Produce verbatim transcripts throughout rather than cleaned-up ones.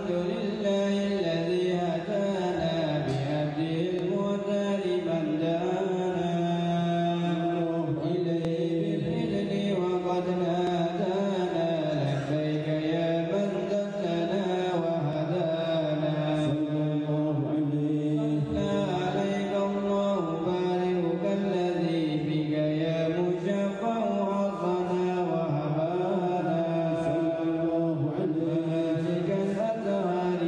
الحمد لله الذي هدانا بهديه المهتد من دانا إليه بالإذن وقد نادانا لبيك يا من دلنا وهدانا صلى الله عليه عليك الله بارك الذي بك يا مشفع عطنا وهبانا صلى الله عليه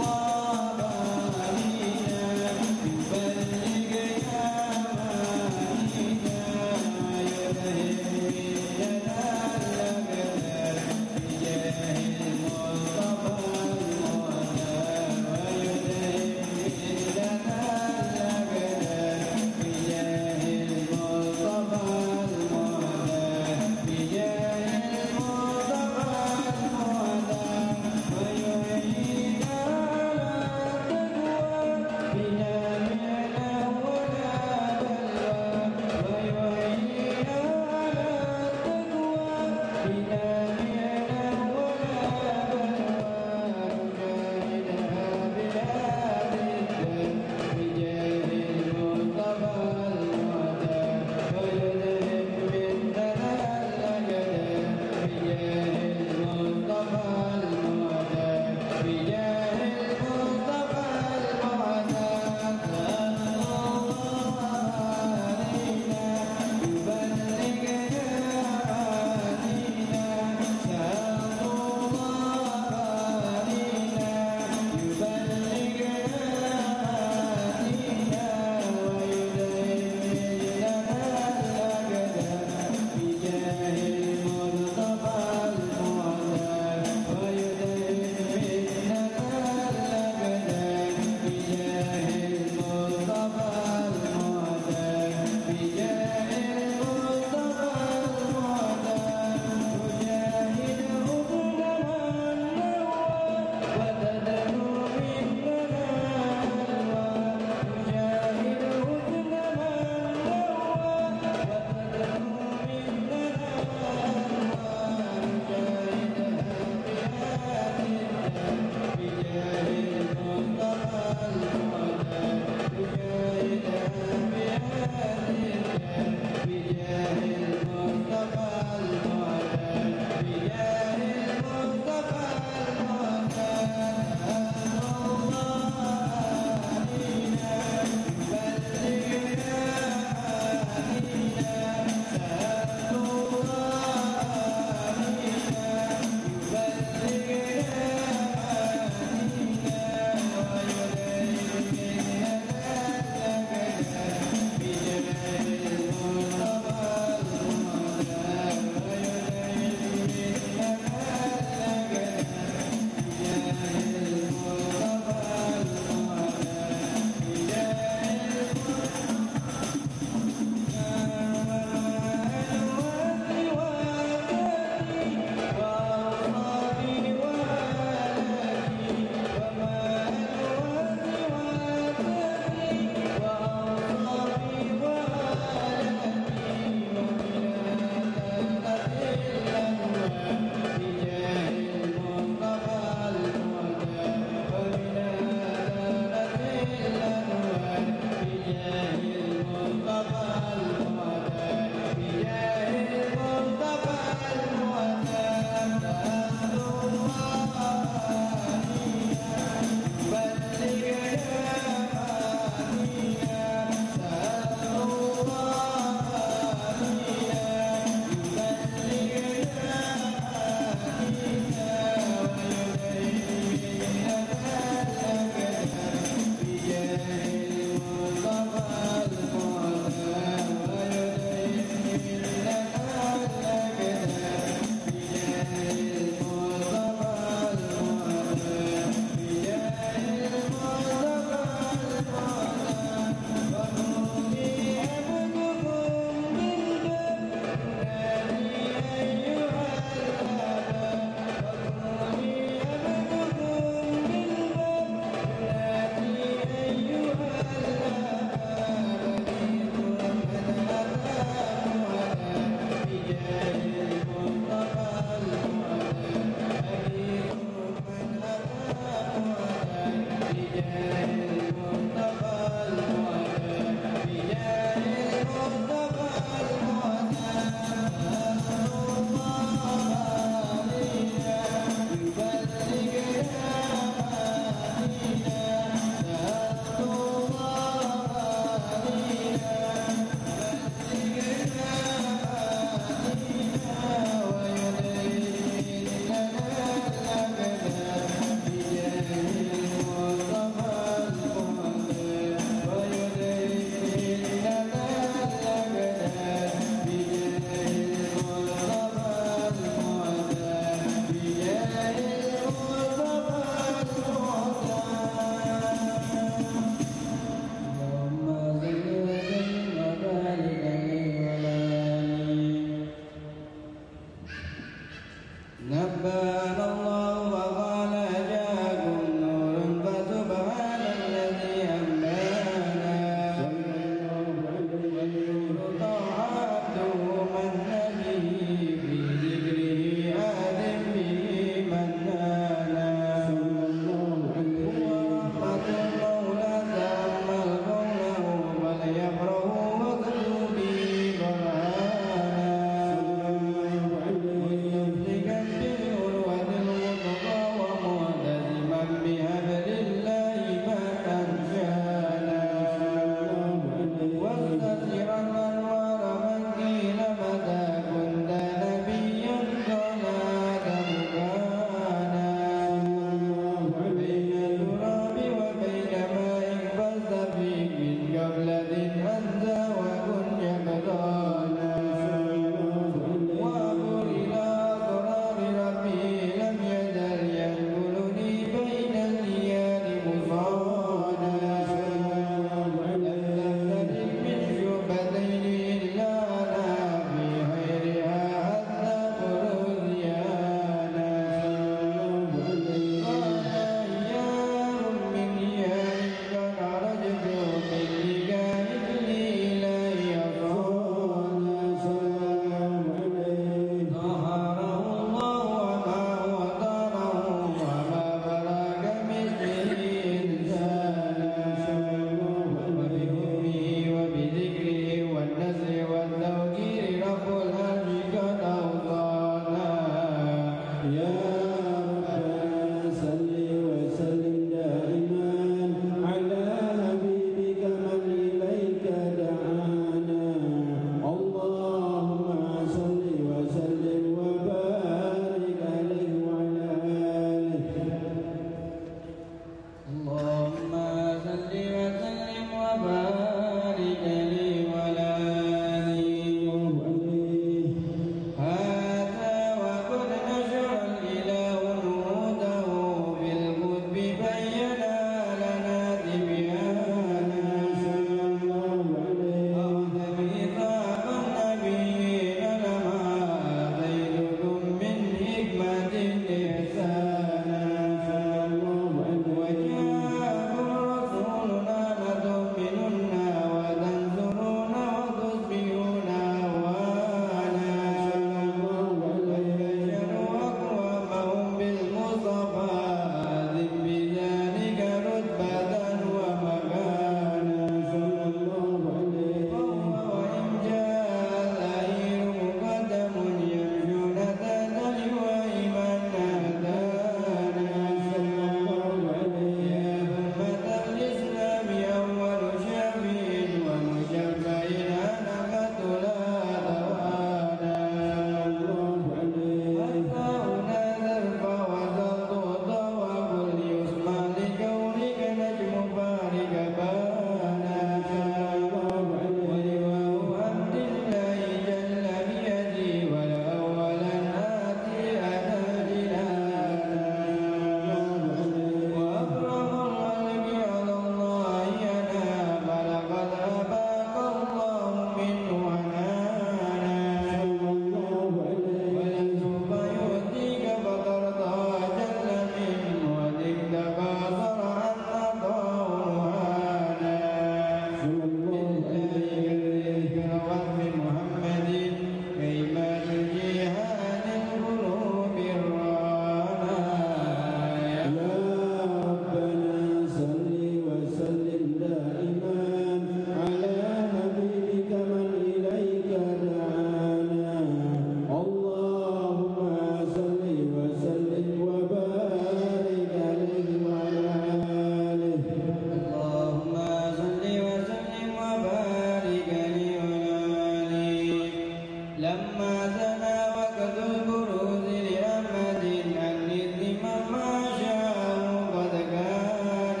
لما زنا وقت البروز لأحمد أن الإثم ما شاء قد كان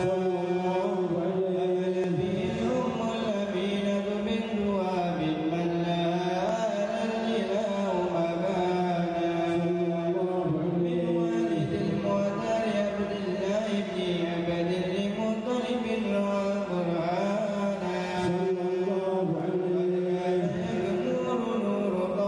حمل فيه أم الأمينة بنت وهب من لها الإله مكانا من والد المعتر عبد الله بن عبد المطلب روى القرآن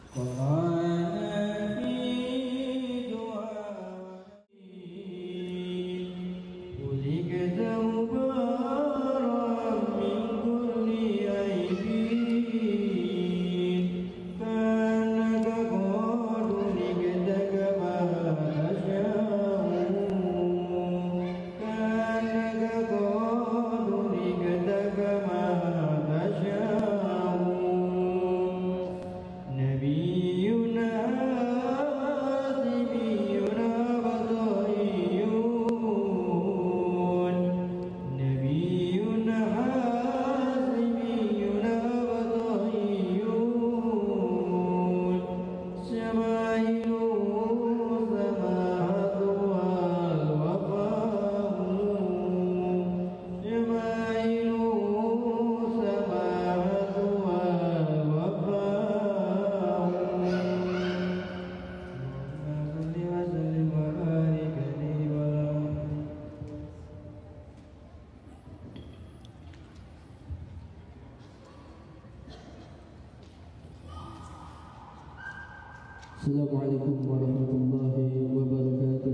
Assalamualaikum warahmatullahi wabarakatuh.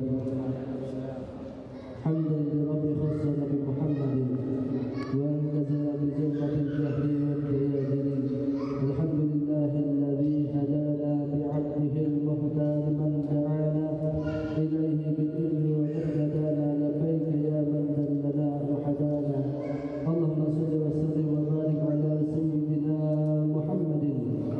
Hamdan li rabbi khassa Nabi Muhammadin wa anqadha bi jannatil jahri wal dayajin. Alhamdulillahilladzi hadana bi 'abdihi al-muhtar man da'ana ilayhi bil-ilmi wa hadana labbaika ya man dallana wa hadana. Allahumma salli wa sallim wa barik ala sayyidina Muhammadin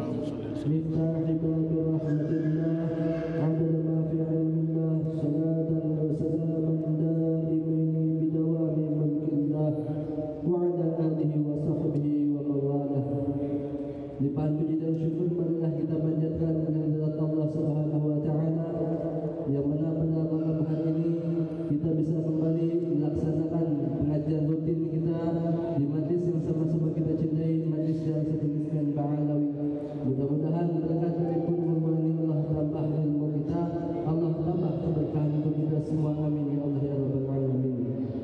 مفتاح باب رحمة الله عدد ما في علم الله صلاة وسلاما دائمين بدوام ملك الله وعلى آله وصحبه ومن والاه. Limpahan puji dan syukur marilah kita panjatkan kehadirat Allah Subhanahu wa taala yang mana pada malam hari ini kita bisa kembali melaksanakan pengajian rutin kita di majlis yang sama-sama kita cintai, majlis yang sejeniskan Ba'alawi. Mudah-mudahan berkat dari purwani Allah tambah ilmu kita, Allah tambah keberkahan untuk kita semua. Amin ya Allah ya Rabbal Alamin.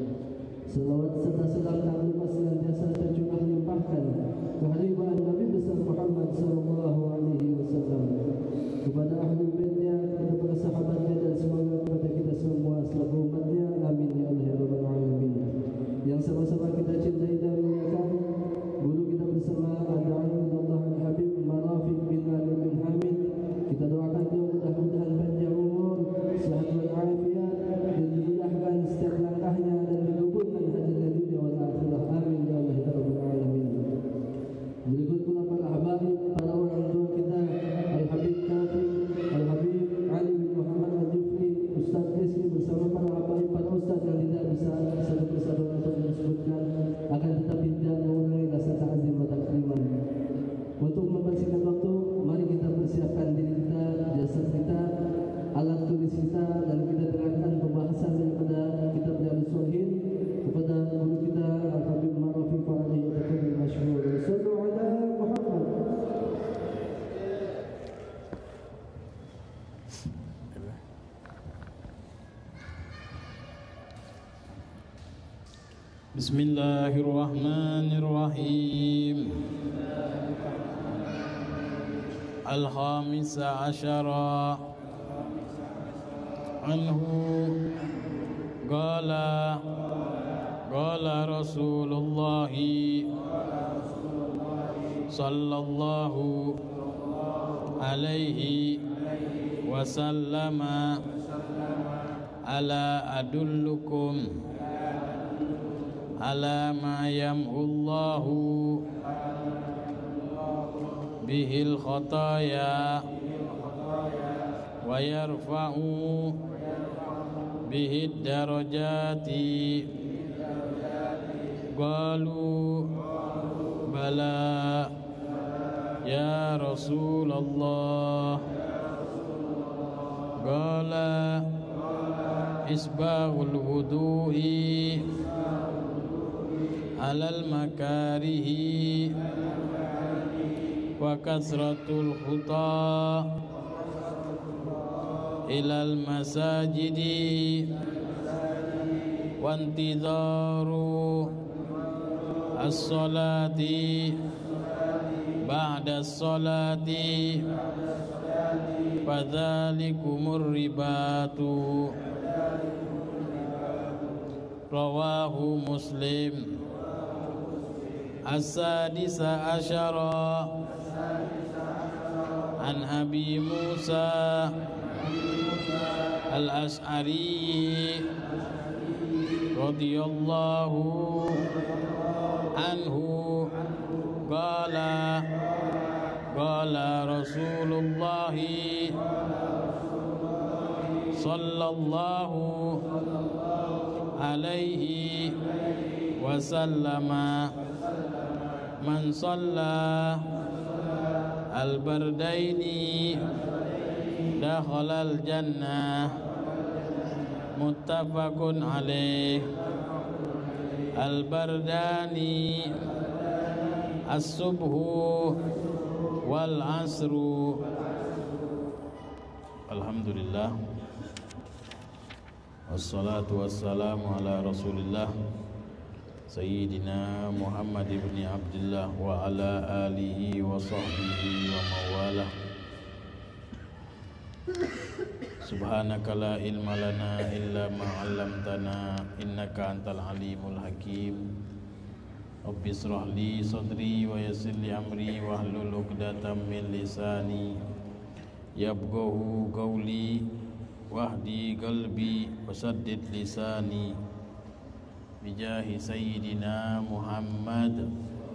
Salawat serta salam tak lupa senantiasa tercurah limpahkan kehadiran Nabi besar Muhammad sallallahu alaihi wasallam, kepada ahli baitnya, kepada para sahabatnya, dan semoga kepada kita semua selaku umatnya. Amin ya Allah ya Rabbal Alamin. Yang sama-sama kita cintai dan muliakan guru kita bersama Ad-Da'i Allah Al-Habib Marafiq bin Ali bin Hamid. Kita doakan dia mudah-mudahan panjang umur, sehat walafiat, dan dimudahkan setiap langkahnya dan dikabulkan hajatnya dunia wal akhirah. Amin ya Allah ya Rabbal Alamin. Berikut pula para habaib, para orang tua kita, Al-Habib Taufik, Al-Habib Ali bin Muhammad Al-Jufri, Ustaz Rizki bersama para habaib, para ustaz yang tidak bisa satu persatu untuk disebutkan, akan tetapi tidak mengurangi rasa ta'zim dan takriman. Untuk mempersingkat waktu, mari kita persiapkan diri kita, jasad kita, alat tulis kita, dan kita dengarkan pembahasan daripada kitab Riyadhus Shalihin kepada guru kita Al-Habib Marafiq alaihi wa masyhur. Sallu ala Muhammad. Bismillahirrahmanirrahim. Al-Khamisa Asyara Anhu Qala Qala Rasulullah Sallallahu Alaihi Wasallama Ala adullukum Ala ma yamhullahu bihil khataya wa yarfa'u bihid darajati. Qalu bala ya Rasulullah. Qala isbahul wudu'i alal makarihi wa kasratul khuta ilal masajidi wa intidharu as-salati ba'da sholati fadzalikumur ribatu. Rawahu Muslim. As-sadisa asyara an Abi Musa Al-Ash'ari radhiyallahu anhu qala qala Rasulullah sallallahu alaihi wasallama man shalla al-bardaini dakhala al-jannah. Muttafaqun alaih. Al-bardani as-subhu wal asru. Alhamdulillah, wassalatu wassalamu ala Rasulillah Sayyidina Muhammad ibn Abdullah wa ala alihi wa sahbihi wa mawalah. Subhanaka la ilma lana illa ma 'allamtana innaka antal alimul hakim. Rabbi israh li sadri wa yassir li amri wahlul 'uqdatam min lisani yafqahu qawli wahdi qalbi wasaddid lisani bijahi sayyidina Muhammad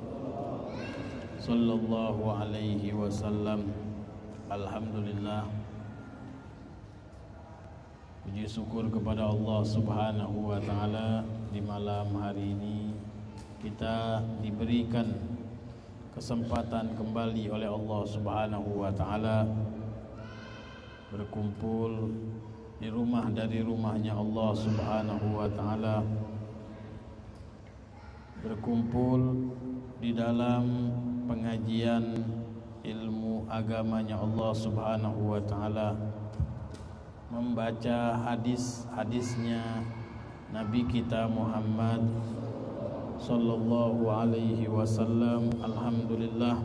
sallallahu alaihi wasallam. Alhamdulillah, puji syukur kepada Allah Subhanahu wa taala, di malam hari ini kita diberikan kesempatan kembali oleh Allah Subhanahu wa taala berkumpul di rumah dari rumahnya Allah Subhanahu wa taala, berkumpul di dalam pengajian ilmu agamanya Allah Subhanahu wa taala, membaca hadis-hadisnya Nabi kita Muhammad sallallahu alaihi wasallam. Alhamdulillah,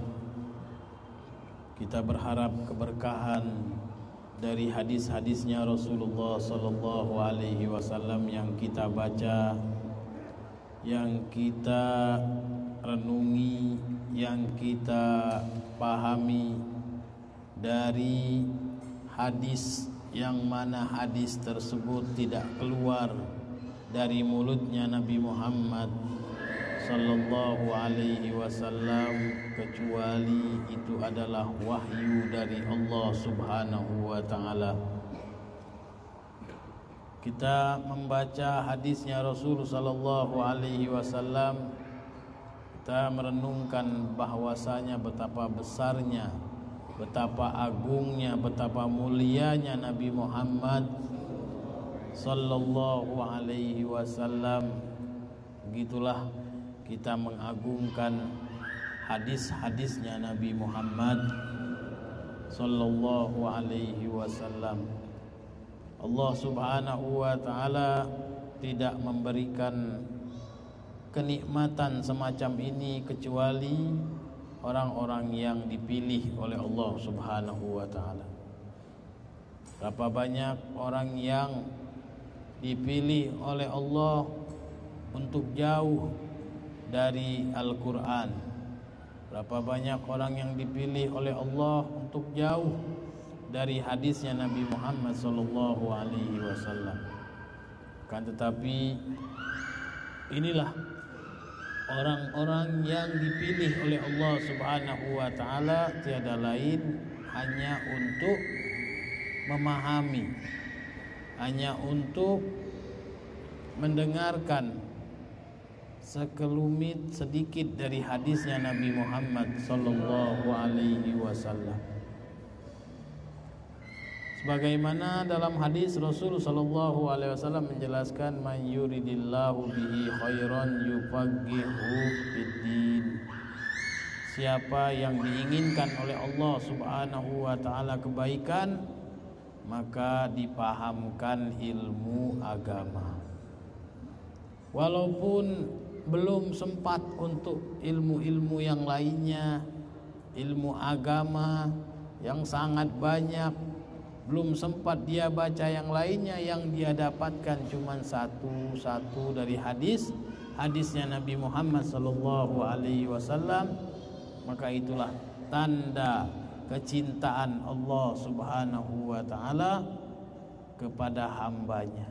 kita berharap keberkahan dari hadis-hadisnya Rasulullah sallallahu alaihi wasallam yang kita baca, yang kita renungi, yang kita pahami, dari hadis yang mana hadis tersebut tidak keluar dari mulutnya Nabi Muhammad sallallahu alaihi wasallam kecuali itu adalah wahyu dari Allah Subhanahu wa taala. Kita membaca hadisnya Rasul sallallahu alaihi wasallam, kita merenungkan bahwasanya betapa besarnya, betapa agungnya, betapa mulianya Nabi Muhammad sallallahu alaihi wasallam. Begitulah kita mengagungkan hadis-hadisnya Nabi Muhammad sallallahu alaihi wasallam. Allah Subhanahu wa taala tidak memberikan kenikmatan semacam ini kecuali orang-orang yang dipilih oleh Allah Subhanahu wa taala. Berapa banyak orang yang dipilih oleh Allah untuk jauh dari Al-Quran. Berapa banyak orang yang dipilih oleh Allah untuk jauh dari hadisnya Nabi Muhammad sallallahu alaihi wasallam. Kan tetapi inilah orang-orang yang dipilih oleh Allah Subhanahu wa taala, tiada lain hanya untuk memahami, hanya untuk mendengarkan sekelumit sedikit dari hadisnya Nabi Muhammad sallallahu alaihi wasallam. Sebagaimana dalam hadis Rasul sallallahu alaihi wasallam menjelaskan, man yuridillahu bihi khairan yufaqihu fiddin. Siapa yang diinginkan oleh Allah Subhanahu wa taala kebaikan, maka dipahamkan ilmu agama. Walaupun belum sempat untuk ilmu-ilmu yang lainnya, ilmu agama yang sangat banyak, belum sempat dia baca yang lainnya, yang dia dapatkan cuma satu-satu dari hadis hadisnya Nabi Muhammad sallallahu alaihi wasallam, maka itulah tanda kecintaan Allah Subhanahu wa taala kepada hambanya.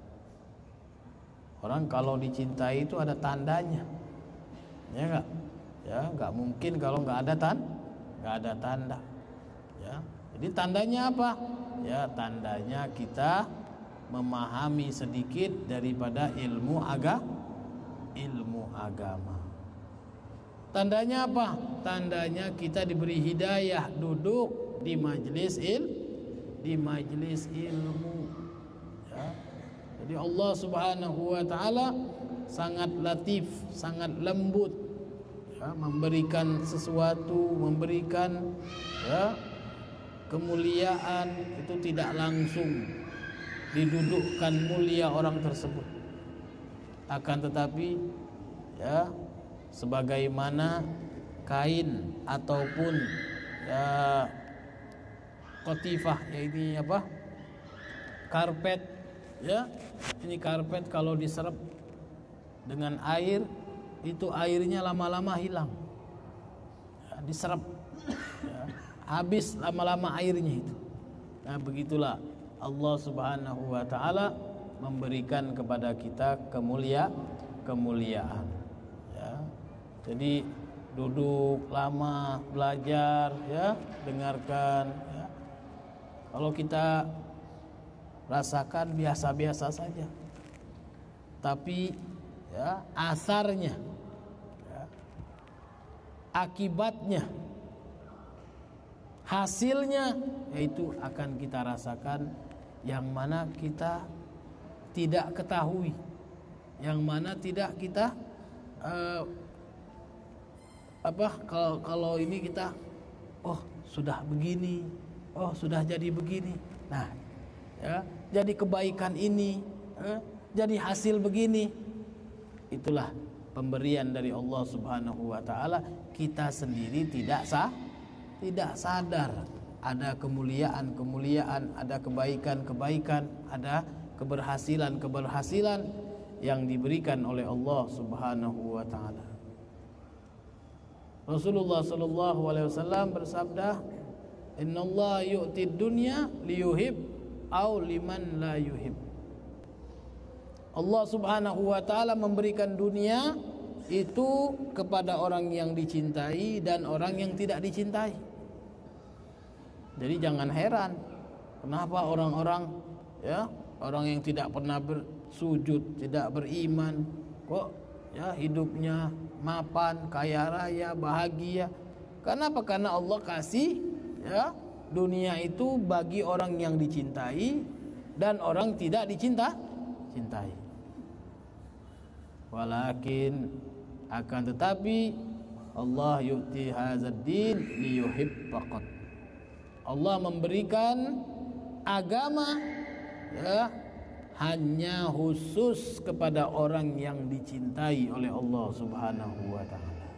Orang kalau dicintai itu ada tandanya, ya enggak? Ya, enggak mungkin kalau enggak ada tan, enggak ada tanda. Ya, jadi tandanya apa? Ya, tandanya kita memahami sedikit daripada ilmu aga, ilmu agama. Tandanya apa? Tandanya kita diberi hidayah duduk di majelis il, di majelis ilmu. Ya. Jadi Allah Subhanahu wa taala sangat latif, sangat lembut, ya, memberikan sesuatu, memberikan ya, kemuliaan itu tidak langsung didudukkan mulia orang tersebut. Akan tetapi ya, sebagaimana kain ataupun ya kotifah, ya ini apa, karpet, ya ini karpet kalau diserap dengan air itu airnya lama-lama hilang, ya, diserap, ya, habis lama-lama airnya itu. Nah begitulah Allah Subhanahu wa taala memberikan kepada kita kemulia kemuliaan. Jadi duduk lama belajar, ya, dengarkan, ya. Kalau kita rasakan biasa-biasa saja, tapi ya asarnya, ya, akibatnya, hasilnya, yaitu akan kita rasakan yang mana kita tidak ketahui, yang mana tidak kita uh, apa kalau kalau ini kita oh sudah begini, oh sudah jadi begini, nah ya jadi kebaikan ini, eh, jadi hasil begini. Itulah pemberian dari Allah Subhanahu wa taala. Kita sendiri tidak sah tidak sadar ada kemuliaan-kemuliaan, ada kebaikan-kebaikan, ada keberhasilan-keberhasilan yang diberikan oleh Allah Subhanahu wa taala. Rasulullah sallallahu alaihi wasallam bersabda, "Innallaha yu'tid dunya liyuhib au liman la yuhib." Allah Subhanahu wa taala memberikan dunia itu kepada orang yang dicintai dan orang yang tidak dicintai. Jadi jangan heran kenapa orang-orang ya, orang yang tidak pernah bersujud, tidak beriman, kok ya hidupnya mapan, kaya raya, bahagia. Kenapa? Karena Allah kasih ya dunia itu bagi orang yang dicintai dan orang tidak dicinta cintai. Walakin akan tetapi Allah yu'ti hadzal din liyuhib faqat. Allah memberikan agama ya hanya khusus kepada orang yang dicintai oleh Allah Subhanahu wa taala.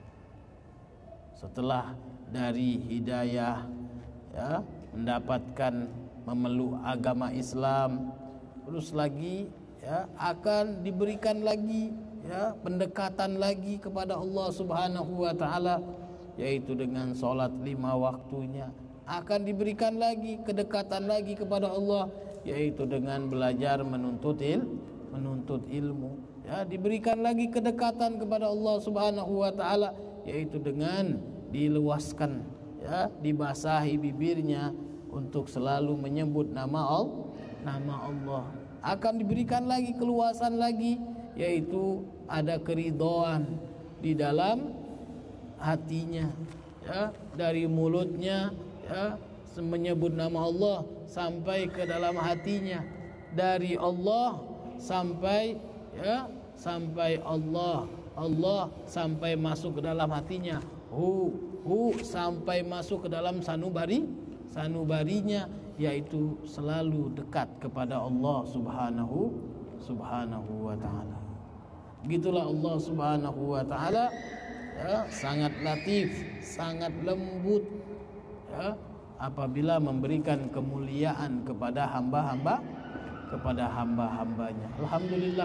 Setelah dari hidayah ya, mendapatkan memeluk agama Islam, terus lagi ya akan diberikan lagi ya pendekatan lagi kepada Allah Subhanahu wa taala, yaitu dengan salat lima waktunya. Akan diberikan lagi kedekatan lagi kepada Allah, yaitu dengan belajar menuntut il, menuntut ilmu. Ya, diberikan lagi kedekatan kepada Allah Subhanahu wa taala, yaitu dengan diluaskan ya, dibasahi bibirnya untuk selalu menyebut nama Allah, nama Allah. Akan diberikan lagi keluasan lagi, yaitu ada keridhaan di dalam hatinya ya, dari mulutnya ya, menyebut nama Allah sampai ke dalam hatinya, dari Allah sampai ya sampai Allah, Allah sampai masuk ke dalam hatinya, hu hu sampai masuk ke dalam sanubari sanubarinya, yaitu selalu dekat kepada Allah Subhanahu Subhanahu wa taala. Begitulah Allah Subhanahu wa taala ya, sangat latif, sangat lembut, ya, apabila memberikan kemuliaan kepada hamba-hamba kepada hamba-hambanya. Alhamdulillah,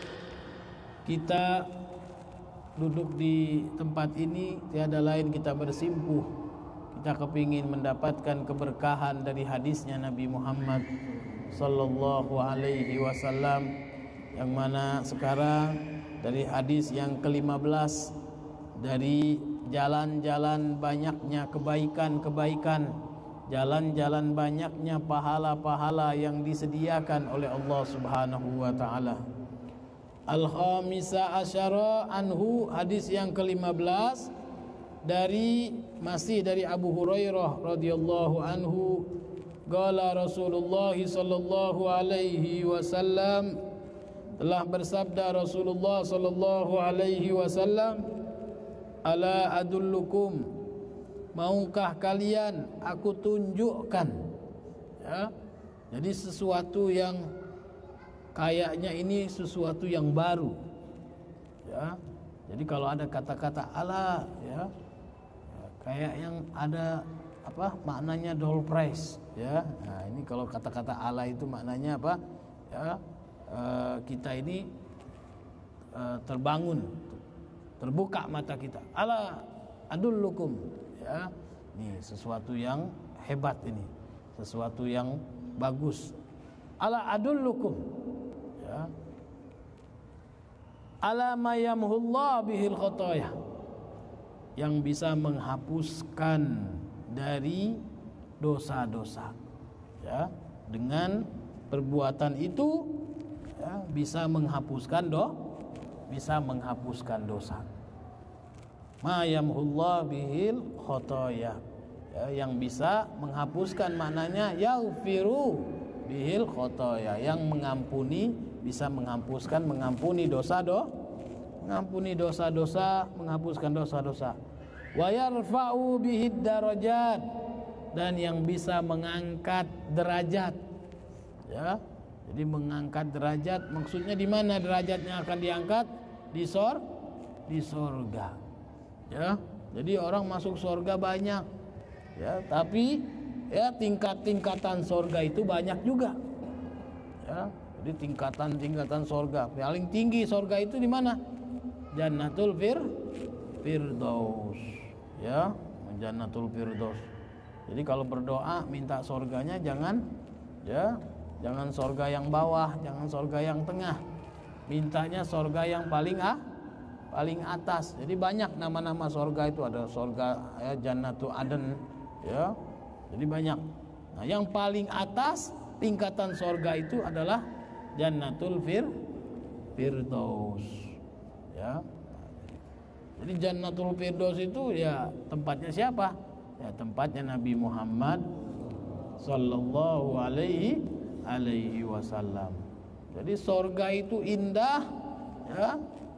kita duduk di tempat ini tiada lain kita bersimpuh, kita kepingin mendapatkan keberkahan dari hadisnya Nabi Muhammad sallallahu alaihi wasallam, yang mana sekarang dari hadis yang kelima belas, dari jalan-jalan banyaknya kebaikan-kebaikan, jalan-jalan banyaknya pahala-pahala yang disediakan oleh Allah Subhanahu wa taala. Al-khamisa asyara anhu, hadis yang kelima belas, dari masih dari Abu Hurairah radhiyallahu anhu, qala Rasulullah sallallahu alaihi wasallam, telah bersabda Rasulullah sallallahu alaihi wasallam, ala adullukum, maukah kalian aku tunjukkan, ya, jadi sesuatu yang kayaknya ini sesuatu yang baru, ya. Jadi kalau ada kata-kata ala, ya, ya, kayak yang ada apa maknanya door prize, ya. Nah, ini kalau kata-kata ala itu maknanya apa, ya, e, kita ini e, terbangun, terbuka mata kita. Ala adullukum, ya, ini sesuatu yang hebat, ini sesuatu yang bagus. Ala adullukum, ya, ala ma yamhullah bihil khotoya, yang bisa menghapuskan dari dosa-dosa, ya, dengan perbuatan itu, ya, bisa menghapuskan do bisa menghapuskan dosa. Ma yamhullah bihil khotoya, ya, yang bisa menghapuskan maknanya yaghfiru bihil khotoya, yang mengampuni, bisa menghapuskan, mengampuni dosa do mengampuni dosa-dosa, menghapuskan dosa-dosa. Wa yarfa'u bihid darajat, dan yang bisa mengangkat derajat, ya. Jadi mengangkat derajat, maksudnya di mana derajatnya akan diangkat? Di sor di sorga, ya. Jadi orang masuk sorga banyak, ya, tapi ya tingkat-tingkatan sorga itu banyak juga, ya. Jadi tingkatan-tingkatan sorga, paling tinggi sorga itu di mana? Jannatul fir firdaus, ya, Jannatul firdaus. Jadi kalau berdoa minta sorganya jangan, ya, jangan sorga yang bawah, jangan sorga yang tengah, mintanya sorga yang paling ah paling atas. Jadi banyak nama-nama sorga itu, ada sorga, ya, Jannatul Aden, ya. Jadi banyak. Nah, yang paling atas tingkatan sorga itu adalah Jannatul fir firdaus, ya. Jadi Jannatul firdaus itu ya tempatnya siapa? Ya tempatnya Nabi Muhammad sallallahu alaihi alaihi wasallam. Jadi sorga itu indah, ya.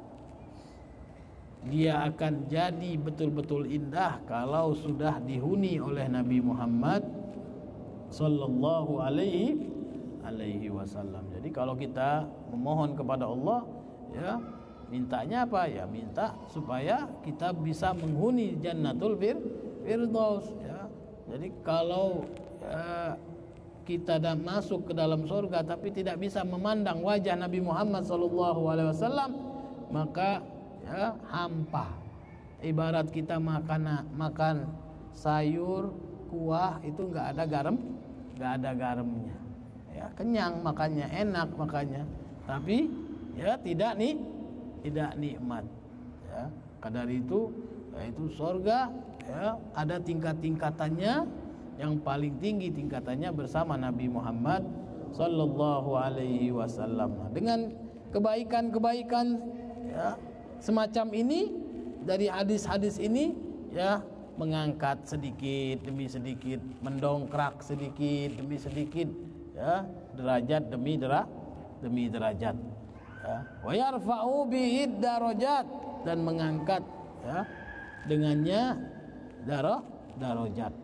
Dia akan jadi betul-betul indah kalau sudah dihuni oleh Nabi Muhammad sallallahu alaihi alaihi wasallam. Jadi kalau kita memohon kepada Allah, ya, mintanya apa? Ya minta supaya kita bisa menghuni Jannatul Firdaus, ya. Jadi kalau ya, kita dah masuk ke dalam surga tapi tidak bisa memandang wajah Nabi Muhammad sallallahu alaihi wasallam, maka ya hampa. Ibarat kita makan makan sayur, kuah itu enggak ada garam, enggak ada garamnya. Ya, kenyang makannya, enak makannya, tapi ya tidak nih, tidak nikmat, ya. Kadar itu, yaitu surga, ya, ada tingkat-tingkatannya, yang paling tinggi tingkatannya bersama Nabi Muhammad sallallahu alaihi wasallam. Dengan kebaikan-kebaikan, ya, semacam ini, dari hadis-hadis ini, ya, mengangkat sedikit demi sedikit, mendongkrak sedikit demi sedikit, ya, derajat demi dera, demi derajat, ya. Wa yarfa'u bihid darajat, dan mengangkat, ya, dengannya darah darajat.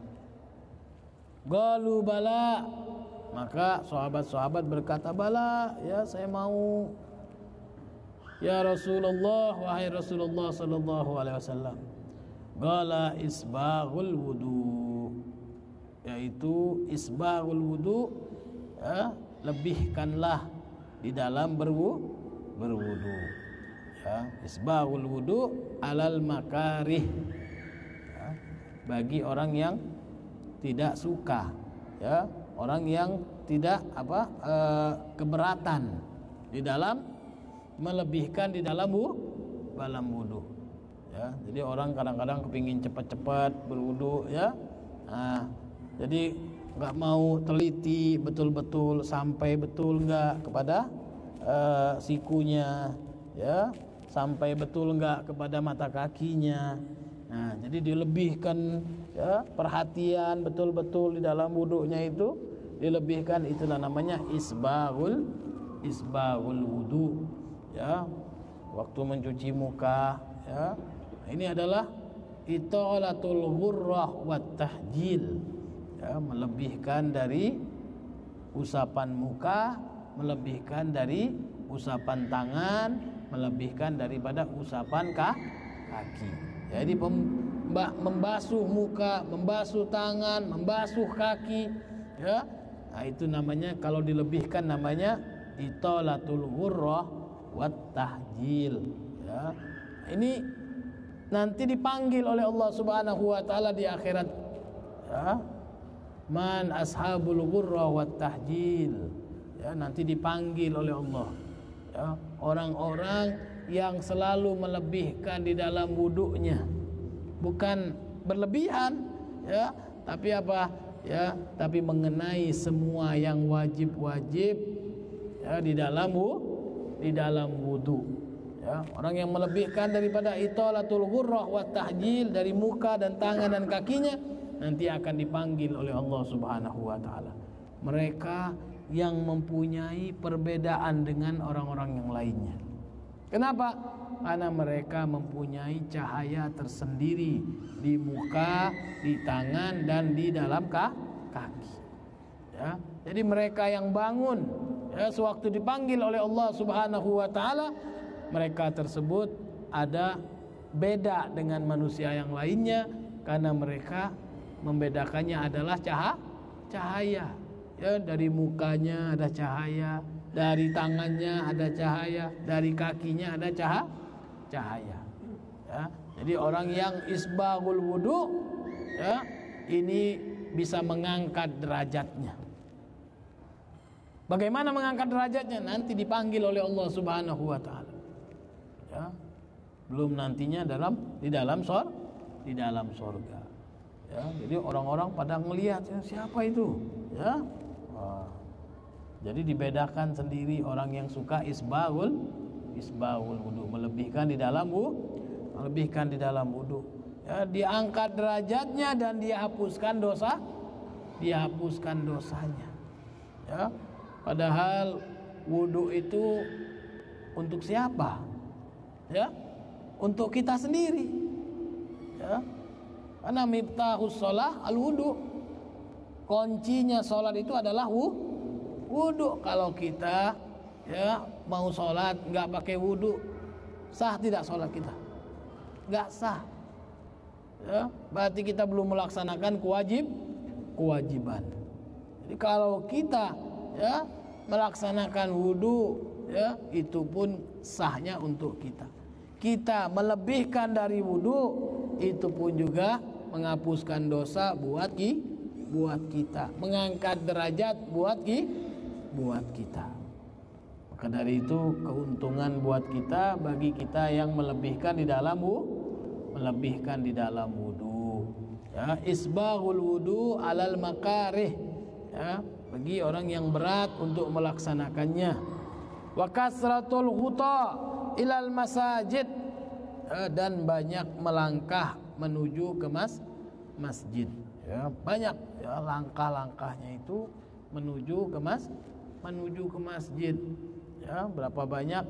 Qalu bala, maka sahabat-sahabat berkata bala, ya saya mau. Ya Rasulullah, wahai Rasulullah sallallahu alaihi wasallam. Qala isbaghul wudu, yaitu isbaghul wudu, ya, lebihkanlah di dalam berwu, berwudu. Ya, isbaghul wudu alal makarih, ya, bagi orang yang tidak suka, ya, orang yang tidak apa e, keberatan di dalam melebihkan di dalam bu, dalam wudu. Ya, jadi orang kadang-kadang kepingin cepat-cepat berwudu, ya. Nah, jadi nggak mau teliti betul-betul sampai betul nggak kepada uh, sikunya, ya, sampai betul nggak kepada mata kakinya. Nah, jadi dilebihkan, ya, perhatian betul-betul di dalam wudunya itu dilebihkan, itulah namanya isbaghul isbaghul wudu. Ya, waktu mencuci muka, ya, ini adalah italatul ghurrah wat tahjil, ya, melebihkan dari usapan muka, melebihkan dari usapan tangan, melebihkan daripada usapan kaki. Jadi membasuh muka, membasuh tangan, membasuh kaki, ya, nah, itu namanya, kalau dilebihkan namanya italatul ghurrah wat tahjil, ya. Ini nanti dipanggil oleh Allah Subhanahu wa taala di akhirat, ya. Man ashabul ghurrah wat tahjil, ya, nanti dipanggil oleh Allah, ya, orang-orang yang selalu melebihkan di dalam wudunya, bukan berlebihan, ya, tapi apa, ya, tapi mengenai semua yang wajib-wajib, ya, di dalam wudu, di dalam wudu, ya. Orang yang melebihkan daripada italatul ghurrah wat tahjil dari muka dan tangan dan kakinya nanti akan dipanggil oleh Allah Subhanahu wa taala. Mereka yang mempunyai perbedaan dengan orang-orang yang lainnya. Kenapa? Karena mereka mempunyai cahaya tersendiri di muka, di tangan, dan di dalam kaki, ya. Jadi mereka yang bangun, ya, sewaktu dipanggil oleh Allah Subhanahu wa taala, mereka tersebut ada beda dengan manusia yang lainnya karena mereka membedakannya adalah cahaya, cahaya, ya, dari mukanya ada cahaya, dari tangannya ada cahaya, dari kakinya ada cahaya, cahaya, ya. Jadi orang yang isbaghul wudu, ya, ini bisa mengangkat derajatnya. Bagaimana mengangkat derajatnya? Nanti dipanggil oleh Allah Subhanahu wa taala, ya. Belum nantinya dalam di dalam sor di dalam surga, ya. Jadi orang-orang pada melihat, ya, siapa itu, ya. Wah. Jadi dibedakan sendiri orang yang suka isbaghul isbaghul wudu, melebihkan di dalam wudu, melebihkan di dalam wudu, ya, diangkat derajatnya dan dihapuskan dosa, dihapuskan dosanya, ya. Padahal wudu itu untuk siapa? Ya, untuk kita sendiri, ya. Karena miftahus shalah al-wudu, kuncinya salat itu adalah wudu. Kalau kita, ya, mau salat nggak pakai wudu, sah tidak salat kita? Nggak sah, ya. Berarti kita belum melaksanakan kewajib kewajiban. Jadi kalau kita, ya, melaksanakan wudu, ya, itu pun sahnya untuk kita. Kita melebihkan dari wudu, itu pun juga menghapuskan dosa buat ki, buat kita, mengangkat derajat buat ki, buat kita. Maka dari itu keuntungan buat kita, bagi kita yang melebihkan di dalam wudu, melebihkan di dalam wudu, ya, isbaghul wudu alal makarih, ya, bagi orang yang berat untuk melaksanakannya. Wa kasratul khuta ilal masajid, dan banyak melangkah menuju ke mas masjid, ya, banyak, ya, langkah-langkahnya itu menuju ke mas menuju ke masjid, ya. Berapa banyak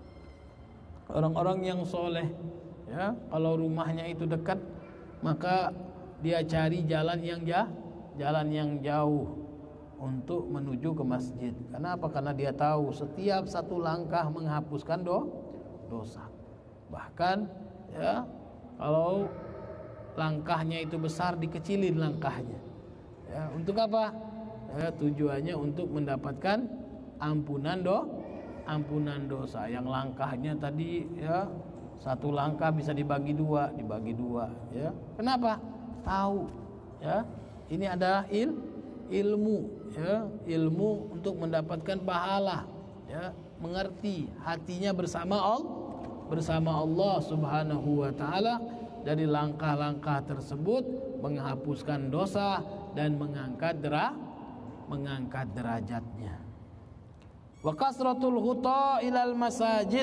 orang-orang yang soleh, ya, kalau rumahnya itu dekat maka dia cari jalan yang jauh, jalan yang jauh untuk menuju ke masjid. Kenapa? Karena dia tahu setiap satu langkah menghapuskan do, dosa. Bahkan ya kalau langkahnya itu besar, dikecilin langkahnya. Ya, untuk apa? Ya, tujuannya untuk mendapatkan ampunan do, ampunan dosa. Yang langkahnya tadi ya satu langkah bisa dibagi dua, dibagi dua. Ya, kenapa? Tahu. Ya, ini adalah il, ilmu. Ya, ilmu untuk mendapatkan pahala. Ya, mengerti hatinya bersama Allah, bersama Allah Subhanahu wa taala. Dari langkah-langkah tersebut menghapuskan dosa dan mengangkat dera, mengangkat derajatnya. Wa kasratul khuta ilal masajid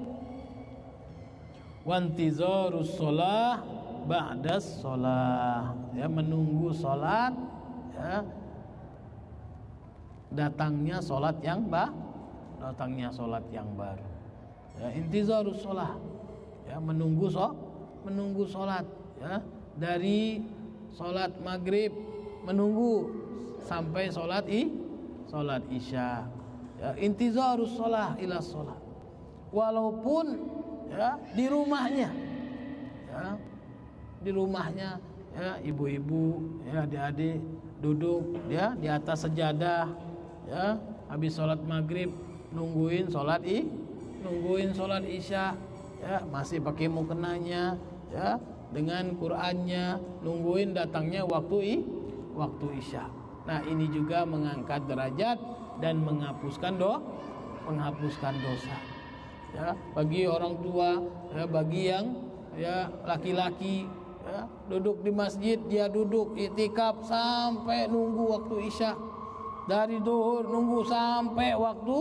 wa intizarus shalah ba'das shalah. Ya, menunggu salat, ya, datangnya salat yang ba, datangnya salat yang baru. Ya, intizarus shalah. Ya, menunggu salat, menunggu sholat, ya, dari sholat maghrib menunggu sampai sholat i sholat isya. Ya, intizarus sholah ila sholat. Walaupun ya di rumahnya, ya, di rumahnya, ya, ibu-ibu, ya, adik-adik duduk, ya, di atas sejadah, ya, habis sholat maghrib nungguin sholat i, nungguin sholat isya, ya, masih pakai mukenanya, ya, dengan Qur'annya, nungguin datangnya waktu i, waktu isya. Nah, ini juga mengangkat derajat dan menghapuskan do, menghapuskan dosa. Ya, bagi orang tua, ya, bagi yang ya laki-laki, ya, duduk di masjid, dia duduk iktikaf sampai nunggu waktu isya. Dari duhur nunggu sampai waktu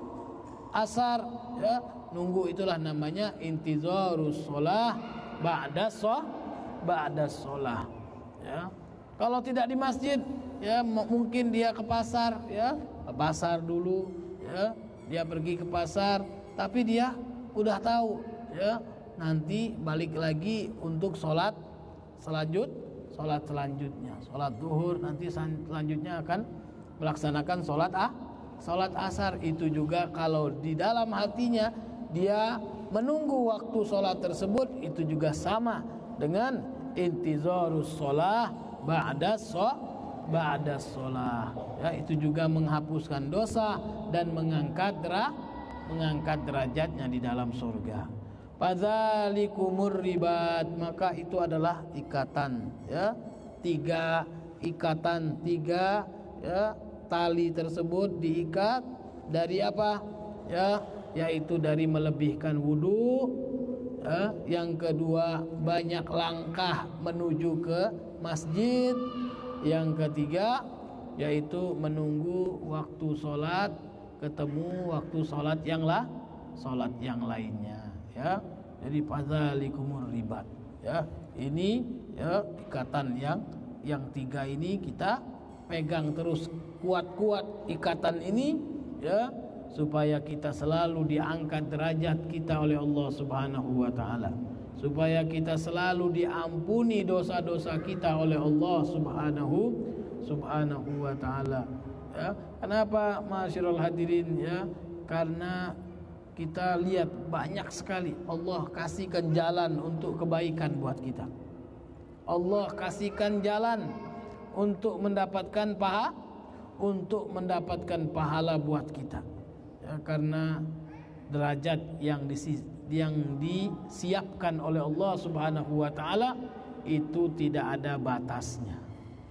asar, ya, nunggu, itulah namanya intizarus shalah ba'da sholah, ba'da sholah. Ya, kalau tidak di masjid, ya, mungkin dia ke pasar, ya, ke pasar dulu, ya, dia pergi ke pasar, tapi dia udah tahu, ya, nanti balik lagi untuk sholat selanjut, sholat selanjutnya, sholat duhur, nanti selanjutnya akan melaksanakan sholat ah, sholat asar. Itu juga kalau di dalam hatinya dia menunggu waktu sholat tersebut, itu juga sama dengan intizarus sholah ba'da sholah, ba'da sholah. Ya, itu juga menghapuskan dosa dan mengangkat derajat, mengangkat derajatnya di dalam surga. Fadzalikumur ribat, maka itu adalah ikatan, ya, tiga ikatan, tiga, ya, tali tersebut diikat dari apa? Ya, yaitu dari melebihkan wudu, ya, yang kedua banyak langkah menuju ke masjid, yang ketiga yaitu menunggu waktu sholat ketemu waktu sholat yang lah sholat yang lainnya, ya. Jadi fadzalikumur ribat, ya, ini, ya, ikatan yang yang tiga ini kita pegang terus kuat-kuat ikatan ini, ya, supaya kita selalu diangkat derajat kita oleh Allah Subhanahu wa taala, supaya kita selalu diampuni dosa-dosa kita oleh Allah Subhanahu Subhanahu wa taala. Ya, kenapa ma'asyiral hadirin, ya? Karena kita lihat banyak sekali Allah kasihkan jalan untuk kebaikan buat kita. Allah kasihkan jalan untuk mendapatkan pahala, untuk mendapatkan pahala buat kita. Ya, karena derajat yang disi, yang disiapkan oleh Allah Subhanahu wa taala itu tidak ada batasnya.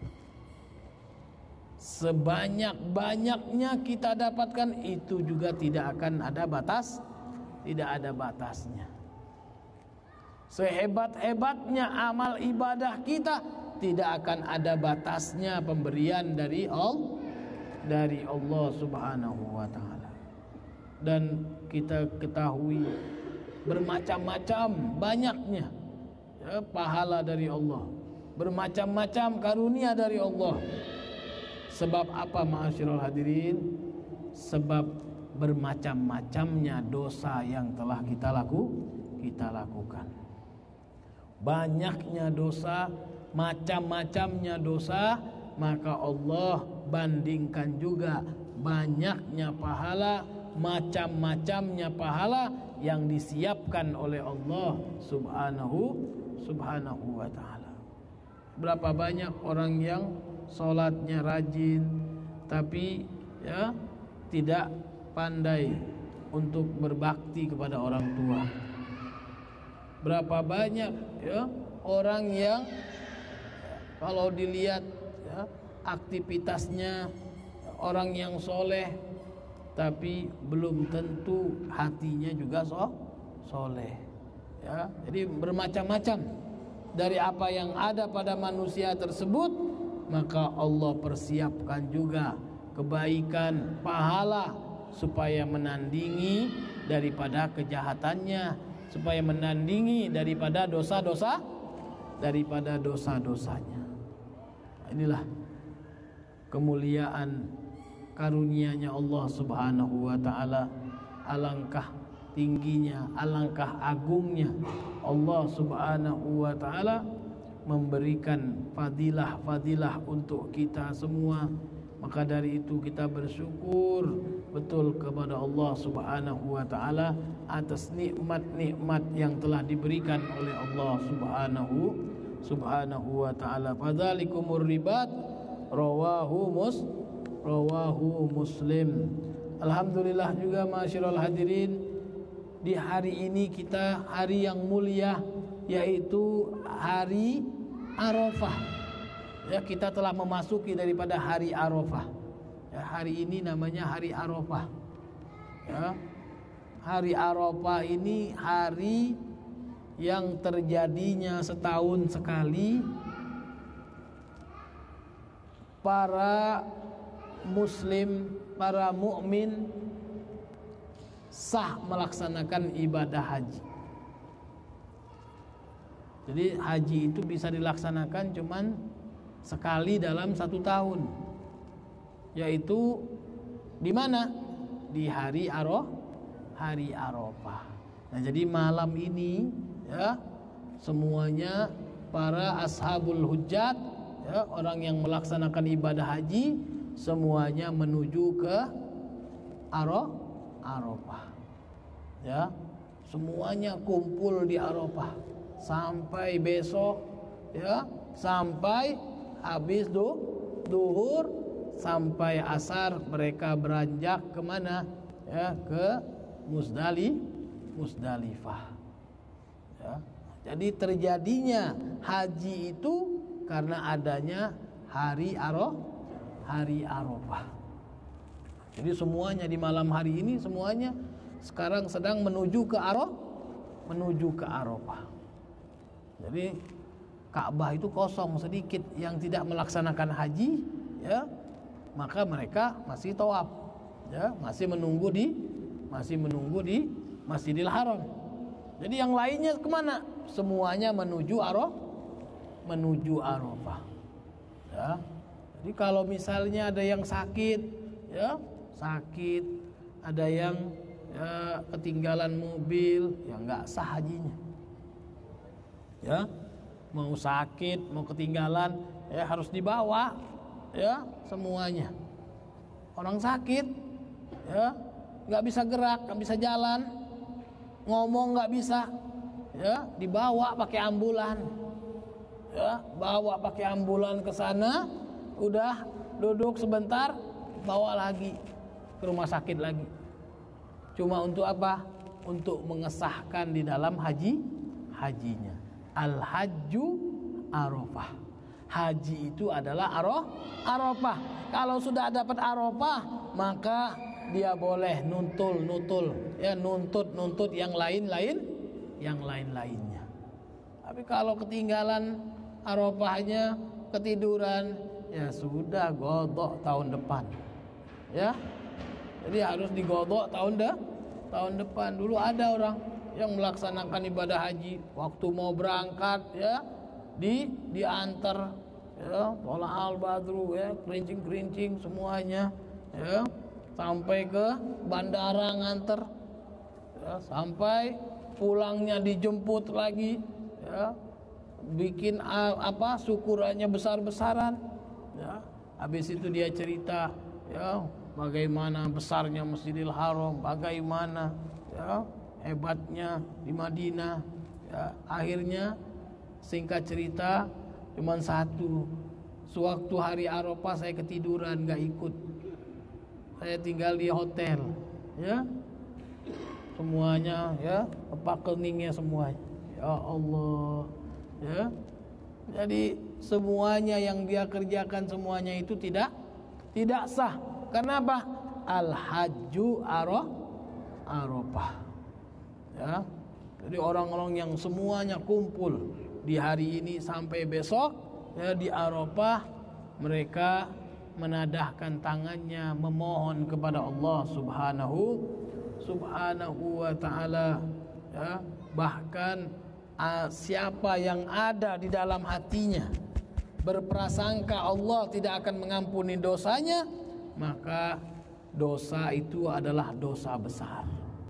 Sebanyak-banyaknya kita dapatkan itu juga tidak akan ada batas, tidak ada batasnya. Sehebat-hebatnya amal ibadah kita tidak akan ada batasnya pemberian dari Allah, dari Allah Subhanahu wa taala. Dan kita ketahui bermacam-macam banyaknya, ya, pahala dari Allah, bermacam-macam karunia dari Allah. Sebab apa ma'asyiral hadirin? Sebab bermacam-macamnya dosa yang telah kita laku, kita lakukan. Banyaknya dosa, macam-macamnya dosa, maka Allah bandingkan juga banyaknya pahala macam-macamnya pahala yang disiapkan oleh Allah Subhanahu Subhanahu wa taala. Berapa banyak orang yang sholatnya rajin tapi ya tidak pandai untuk berbakti kepada orang tua. Berapa banyak ya orang yang kalau dilihat ya, aktivitasnya orang yang soleh tapi belum tentu hatinya juga so soleh ya. Jadi bermacam-macam dari apa yang ada pada manusia tersebut, maka Allah persiapkan juga kebaikan, pahala supaya menandingi daripada kejahatannya, supaya menandingi daripada dosa-dosa daripada dosa-dosanya. Inilah kemuliaan karunia-Nya Allah Subhanahu wa taala. Alangkah tingginya, alangkah agungnya Allah Subhanahu wa taala memberikan fadilah-fadilah untuk kita semua. Maka dari itu kita bersyukur betul kepada Allah Subhanahu wa taala atas nikmat-nikmat yang telah diberikan oleh Allah Subhanahu Subhanahu wa taala. Fadzalikumur ribat rawahu mus rawahu Muslim. Alhamdulillah juga masyiral hadirin, di hari ini kita hari yang mulia, yaitu hari Arafah. Ya, kita telah memasuki daripada hari Arafah. Ya, hari ini namanya hari Arafah. Ya, hari Arafah ini hari yang terjadinya setahun sekali. Para muslim, para mukmin sah melaksanakan ibadah haji. Jadi haji itu bisa dilaksanakan cuman sekali dalam satu tahun, yaitu di mana? Di hari Arafah, hari Arafah. Nah, jadi malam ini ya semuanya para ashabul hujjat, ya, orang yang melaksanakan ibadah haji semuanya menuju ke Arafah. Ya, semuanya kumpul di Arafah sampai besok, ya, sampai habis du, duhur sampai asar mereka beranjak kemana? Ya, ke Musdali, Musdalifah. Ya, jadi terjadinya haji itu karena adanya hari Arafah, hari Arafah. Jadi semuanya di malam hari ini semuanya sekarang sedang menuju ke Arafah, menuju ke Arafah. Jadi Ka'bah itu kosong sedikit yang tidak melaksanakan haji, ya, maka mereka masih tawaf, ya, masih menunggu di, masih menunggu di Masjidil Haram. Jadi yang lainnya kemana? Semuanya menuju Arafah, menuju Arafah. Ya, jadi kalau misalnya ada yang sakit, ya, sakit, ada yang ya, ketinggalan mobil, ya nggak sah hajinya. Ya, mau sakit, mau ketinggalan, ya harus dibawa, ya semuanya. Orang sakit, ya nggak bisa gerak, nggak bisa jalan, ngomong nggak bisa, ya dibawa pakai ambulan, ya bawa pakai ambulan ke sana, udah duduk sebentar, bawa lagi ke rumah sakit lagi. Cuma untuk apa? Untuk mengesahkan di dalam haji, hajinya. Al-hajju Arafah. Haji itu adalah Arafah. Kalau sudah dapat Arafah, maka dia boleh nuntul-nuntul, ya nuntut-nuntut yang lain-lain, yang lain-lainnya. Tapi kalau ketinggalan Arafahnya, ketiduran, ya sudah godok tahun depan. Ya. Jadi harus digodok tahun de, tahun depan. Dulu ada orang yang melaksanakan ibadah haji, waktu mau berangkat, ya di diantar, ya tolak al-badru, ya kerincing-kerincing semuanya, ya sampai ke bandara nganter, ya, sampai pulangnya dijemput lagi, ya bikin apa syukurannya besar-besaran, ya habis itu dia cerita, ya bagaimana besarnya Masjidil Haram, bagaimana ya hebatnya di Madinah. Ya, akhirnya singkat cerita cuman satu, sewaktu hari Arafah saya ketiduran, nggak ikut, saya tinggal di hotel, ya semuanya, ya apa keningnya semuanya, ya Allah, ya jadi semuanya yang dia kerjakan semuanya itu tidak tidak sah. Karena apa? Al-Hajju Arafah, ya. Jadi orang-orang yang semuanya kumpul di hari ini sampai besok, ya di Arafah, mereka menadahkan tangannya memohon kepada Allah Subhanahu Subhanahu wa taala, ya. Bahkan uh, siapa yang ada di dalam hatinya berprasangka Allah tidak akan mengampuni dosanya, maka dosa itu adalah dosa besar.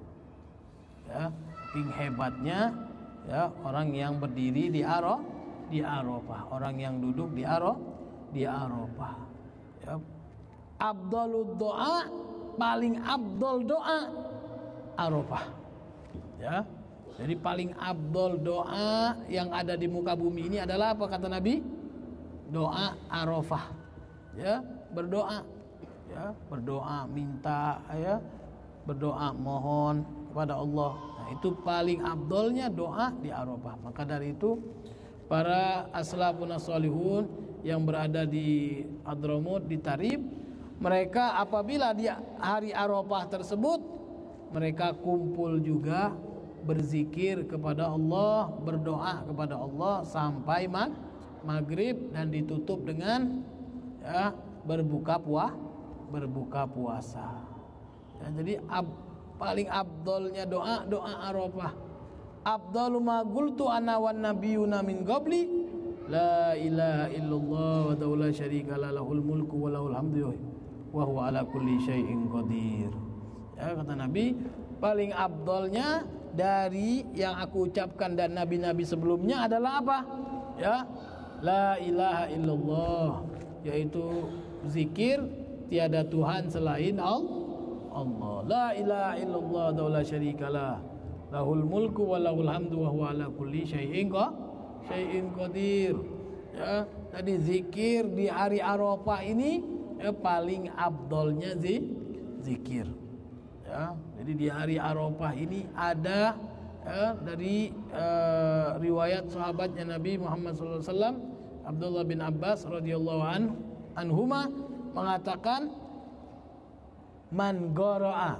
Ya, saking hebatnya ya orang yang berdiri di Arafah, di Arafah, orang yang duduk di Arafah, di Arafah. Ya. Afdhalud doa, paling afdol doa Arafah. Ya. Jadi paling afdol doa yang ada di muka bumi ini adalah apa kata Nabi? Doa Arafah. Ya, berdoa. Ya, berdoa minta, ya, berdoa mohon kepada Allah. Nah, itu paling afdolnya doa di Arafah. Maka dari itu para aslafun as-salihun yang berada di Hadramut, di Tarib, mereka apabila di hari Arafah tersebut mereka kumpul juga berzikir kepada Allah, berdoa kepada Allah sampai mag maghrib dan ditutup dengan ya berbuka puah berbuka puasa. Ya, jadi ab, paling afdolnya doa doa Arafah. Afdalu ma qultu ana wan nabiyuna min qabli la ilaha illallah wa la syarika lahul mulku wa lahul hamdu wa huwa ala kulli syai'in qadir. Ya, kata Nabi, paling afdolnya dari yang aku ucapkan dan nabi-nabi sebelumnya adalah apa? Ya, la ilaha illallah, yaitu zikir tiada Tuhan selain Allah. La ilaha illallah wa la syarikalah lahul mulku wa lahul hamdu wa huwa ala kulli syai'in syai'in qadir. Ya, tadi zikir di hari Arafah ini ya, paling afdolnya zi, zikir. Ya, jadi di hari Arafah ini ada ya, dari uh, riwayat sahabatnya Nabi Muhammad sallallahu alaihi wasallam, Abdullah bin Abbas radhiyallahu anhu anhuma mengatakan, man qara'a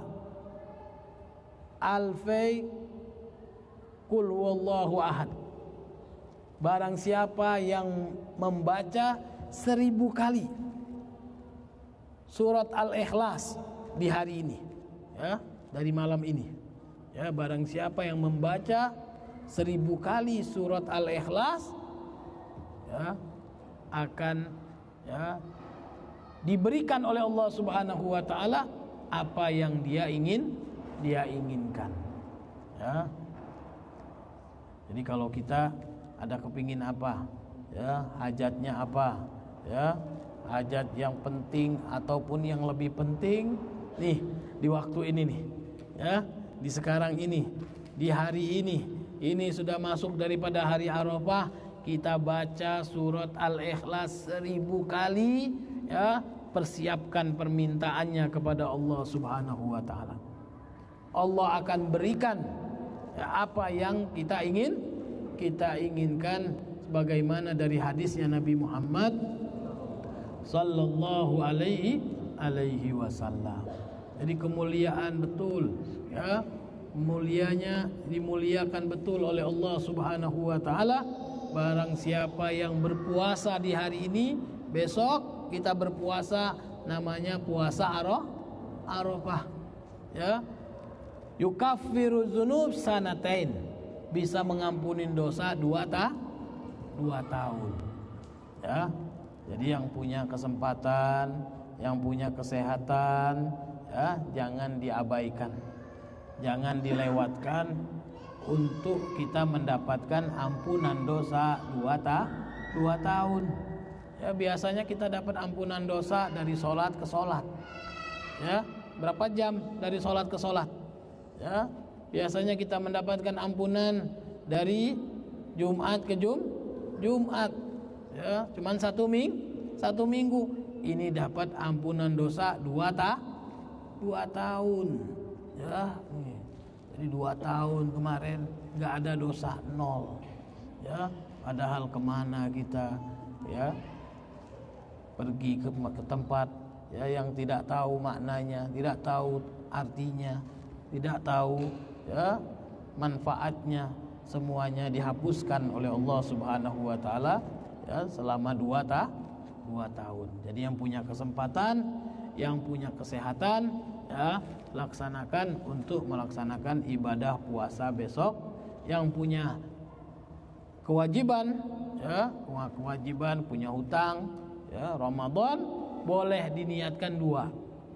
alfai qul huwallahu ahad, barang siapa yang membaca seribu kali surat Al-Ikhlas di hari ini, ya, dari malam ini, ya, barang siapa yang membaca seribu kali surat Al-Ikhlas, ya, akan ya diberikan oleh Allah Subhanahu wa taala apa yang dia ingin dia inginkan. Ya. Jadi kalau kita ada kepingin apa, ya, hajatnya apa, ya, hajat yang penting ataupun yang lebih penting nih di waktu ini nih, ya, di sekarang ini, di hari ini, ini sudah masuk daripada hari Arafah, kita baca surat Al-Ikhlas seribu kali, ya, persiapkan permintaannya kepada Allah Subhanahu wa taala. Allah akan berikan ya, apa yang kita ingin kita inginkan, sebagaimana dari hadisnya Nabi Muhammad sallallahu alaihi alaihi wasallam. Jadi kemuliaan betul, ya, mulianya dimuliakan betul oleh Allah Subhanahu wa taala. Barang siapa yang berpuasa di hari ini, besok kita berpuasa, namanya puasa Arafah, ya. Yukaffiru dzunub sanatain, bisa mengampunin dosa dua ta dua tahun. Ya. Jadi yang punya kesempatan, yang punya kesehatan, ya, jangan diabaikan. Jangan dilewatkan untuk kita mendapatkan ampunan dosa dua ta dua tahun. Ya, biasanya kita dapat ampunan dosa dari sholat ke sholat, Ya, berapa jam dari sholat ke sholat? Ya, biasanya kita mendapatkan ampunan dari Jumat ke Jum, Jumat. Ya, cuman satu ming, satu minggu. Ini dapat ampunan dosa dua ta, dua tahun. Ya, nih. Jadi dua tahun kemarin nggak ada dosa, nol. Ya, padahal kemana kita? Ya, pergi ke, ke tempat ya yang tidak tahu maknanya, tidak tahu artinya, tidak tahu ya manfaatnya, semuanya dihapuskan oleh Allah Subhanahu wa taala ya selama dua ta dua tahun. Jadi yang punya kesempatan, yang punya kesehatan ya laksanakan untuk melaksanakan ibadah puasa besok. Yang punya kewajiban ya, kewajiban punya hutang ya Ramadan boleh diniatkan dua,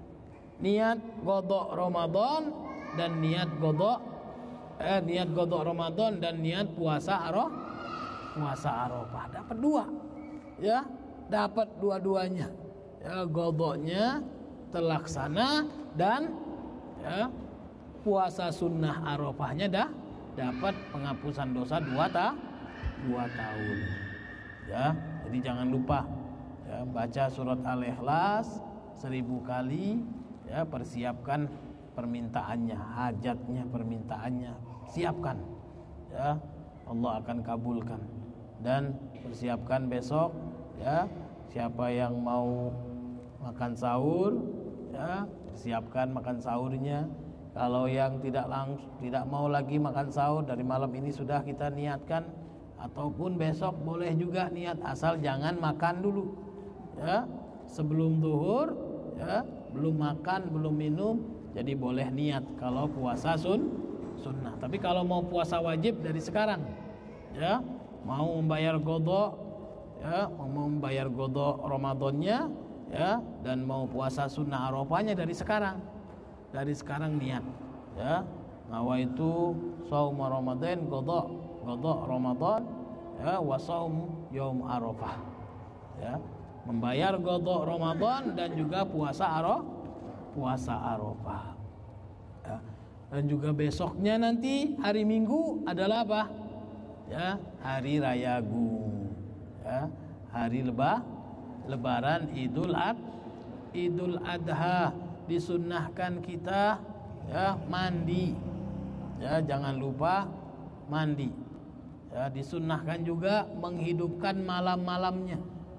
niat qada Ramadan dan niat qada eh, niat qada Ramadan dan niat puasa Arafah, puasa Arafah dapat dua ya, dapat dua-duanya ya, qadanya terlaksana dan ya puasa sunnah Arafahnya dah dapat penghapusan dosa dua ta dua tahun ya. Jadi jangan lupa ya, baca surat Al-Ikhlas seribu kali ya, persiapkan permintaannya, hajatnya, permintaannya, siapkan ya, Allah akan kabulkan. Dan persiapkan besok ya, siapa yang mau makan sahur ya, siapkan makan sahurnya. Kalau yang tidak langsung tidak mau lagi makan sahur, dari malam ini sudah kita niatkan, ataupun besok boleh juga niat, asal jangan makan dulu ya sebelum zuhur ya, belum makan belum minum, jadi boleh niat kalau puasa sun sunnah. Tapi kalau mau puasa wajib dari sekarang ya, mau membayar qada ya, mau membayar qada Ramadannya ya, dan mau puasa sunnah Arafahnya dari sekarang, dari sekarang niat ya, nawaitu shaum Ramadan qada qada Ramadan ya wa shaum yaum Arafah ya, membayar qada Ramadan dan juga puasa Arafah, puasa Arafah ya. Dan juga besoknya nanti hari Minggu adalah apa ya, hari Raya Agung ya, hari lebah lebaran Idul Ad Idul Adha. Disunnahkan kita ya mandi ya, jangan lupa mandi ya. Disunnahkan juga menghidupkan malam-malamnya,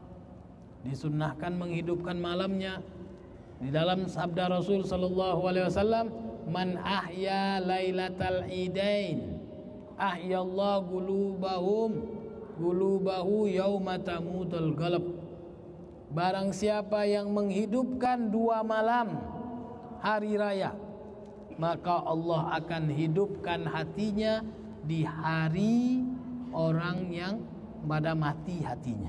disunnahkan menghidupkan malamnya. Di dalam sabda Rasul sallallahu alaihi wasallam, man ahya lailatal idain ahyallahu qulubahum qulubahu yauma tamutul qalb. Barang siapa yang menghidupkan dua malam hari raya, maka Allah akan hidupkan hatinya di hari orang yang pada mati hatinya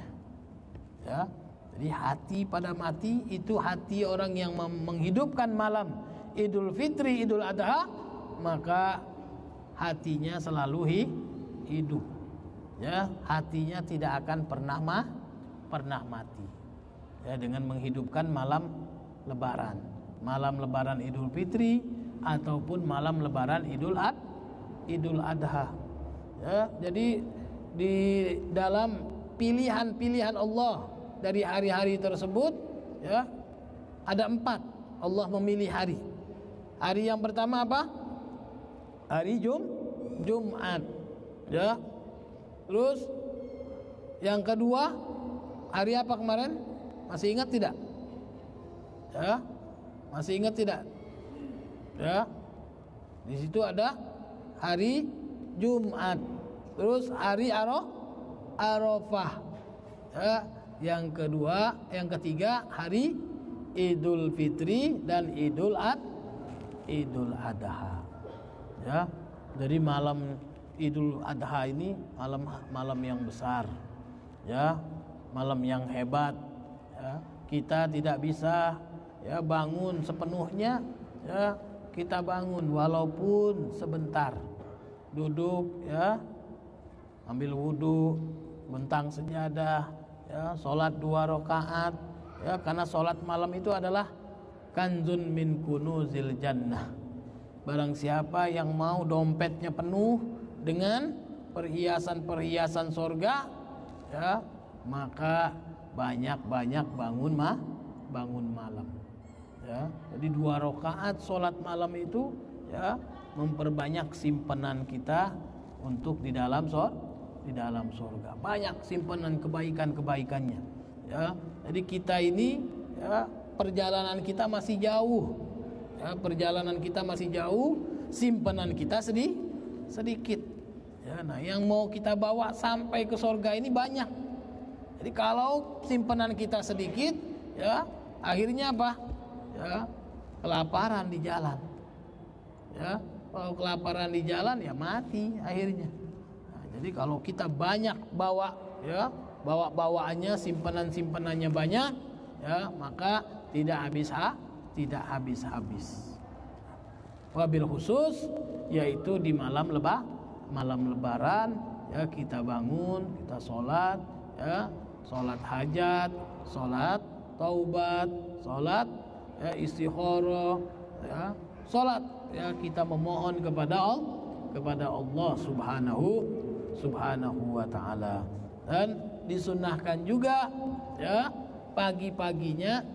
ya. Jadi hati pada mati itu hati orang yang menghidupkan malam Idul Fitri, Idul Adha, maka hatinya selalu hidup ya, hatinya tidak akan pernah mah, pernah mati ya, dengan menghidupkan malam lebaran, malam lebaran Idul Fitri ataupun malam lebaran Idul Ad Idul Adha ya. Jadi di dalam pilihan-pilihan Allah dari hari-hari tersebut ya, ada empat Allah memilih hari. Hari yang pertama apa? Hari Jum Jumat ya. Terus yang kedua hari apa kemarin? Masih ingat tidak? Ya, masih ingat tidak? Ya, di situ ada hari Jumat. Terus hari Arafah. Ya, yang kedua, yang ketiga hari Idul Fitri dan Idul Ad Idul Adha. Ya, jadi malam Idul Adha ini malam malam yang besar. Ya, malam yang hebat. Ya, kita tidak bisa ya bangun sepenuhnya ya, kita bangun walaupun sebentar, duduk ya, ambil wudu, bentang sejadah ya, sholat dua rakaat ya, karena sholat malam itu adalah kanzun min kunuzil jannah. Barang siapa yang mau dompetnya penuh dengan perhiasan-perhiasan sorga, ya, maka banyak-banyak bangun mah bangun malam. Ya, jadi dua rakaat sholat malam itu, ya, memperbanyak simpanan kita untuk di dalam sor, di dalam surga. Banyak simpanan kebaikan-kebaikannya. Ya, jadi kita ini, ya, perjalanan kita masih jauh. Ya, perjalanan kita masih jauh, simpanan kita sedih, sedikit. Ya, nah, yang mau kita bawa sampai ke surga ini banyak. Jadi kalau simpanan kita sedikit, ya, akhirnya apa? Ya, kelaparan di jalan. Ya, kalau kelaparan di jalan ya mati akhirnya. Nah, jadi kalau kita banyak bawa, ya, bawa bawaannya, simpanan-simpanannya banyak, ya, maka tidak habis ha, tidak habis-habis. Wabil khusus yaitu di malam lebah, malam lebaran, ya, kita bangun, kita sholat, ya, sholat hajat, sholat taubat, sholat, ya, istikharah, ya, sholat, ya, kita memohon kepada Allah, kepada Allah Subhanahu Subhanahu wa taala. Dan disunnahkan juga, ya, pagi-paginya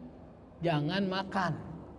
jangan makan,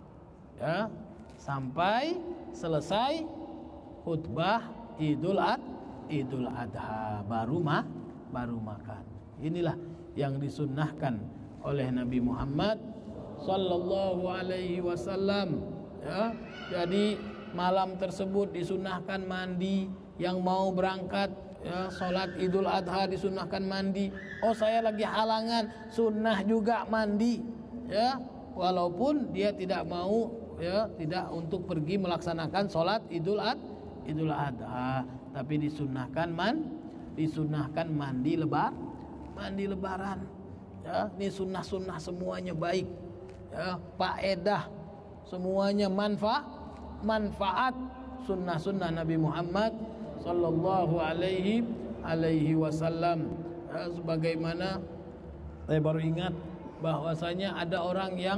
ya, sampai selesai khutbah Idul Ad Idul Adha baru mah baru makan. Inilah yang disunnahkan oleh Nabi Muhammad sallallahu alaihi wasallam, ya. Jadi malam tersebut disunnahkan mandi. Yang mau berangkat, ya, sholat Idul Adha disunnahkan mandi. Oh, saya lagi halangan, sunnah juga mandi, ya, walaupun dia tidak mau, ya, tidak untuk pergi melaksanakan sholat Idul Ad Idul Adha, tapi disunnahkan man disunnahkan mandi lebar mandi lebaran. Ya, ini sunnah-sunnah semuanya baik, ya, faedah semuanya, manfaat manfaat sunnah-sunnah Nabi Muhammad sallallahu alaihi alaihi wasallam. Ya, sebagaimana saya baru ingat bahwasanya ada orang yang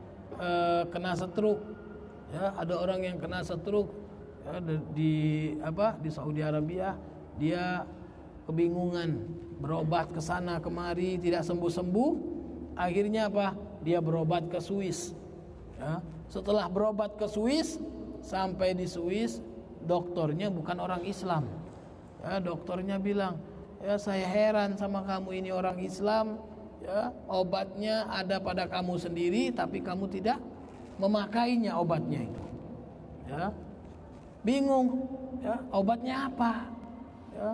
uh, kena stroke, ya, ada orang yang kena stroke, ya, di apa di Saudi Arabia. Dia kebingungan, berobat ke sana kemari tidak sembuh-sembuh. Akhirnya apa? Dia berobat ke Swiss. Ya, setelah berobat ke Swiss, sampai di Swiss, dokternya bukan orang Islam. Ya, dokternya bilang, ya, saya heran sama kamu ini orang Islam, ya, obatnya ada pada kamu sendiri, tapi kamu tidak memakainya obatnya itu. Ya, bingung, ya, obatnya apa? Ya,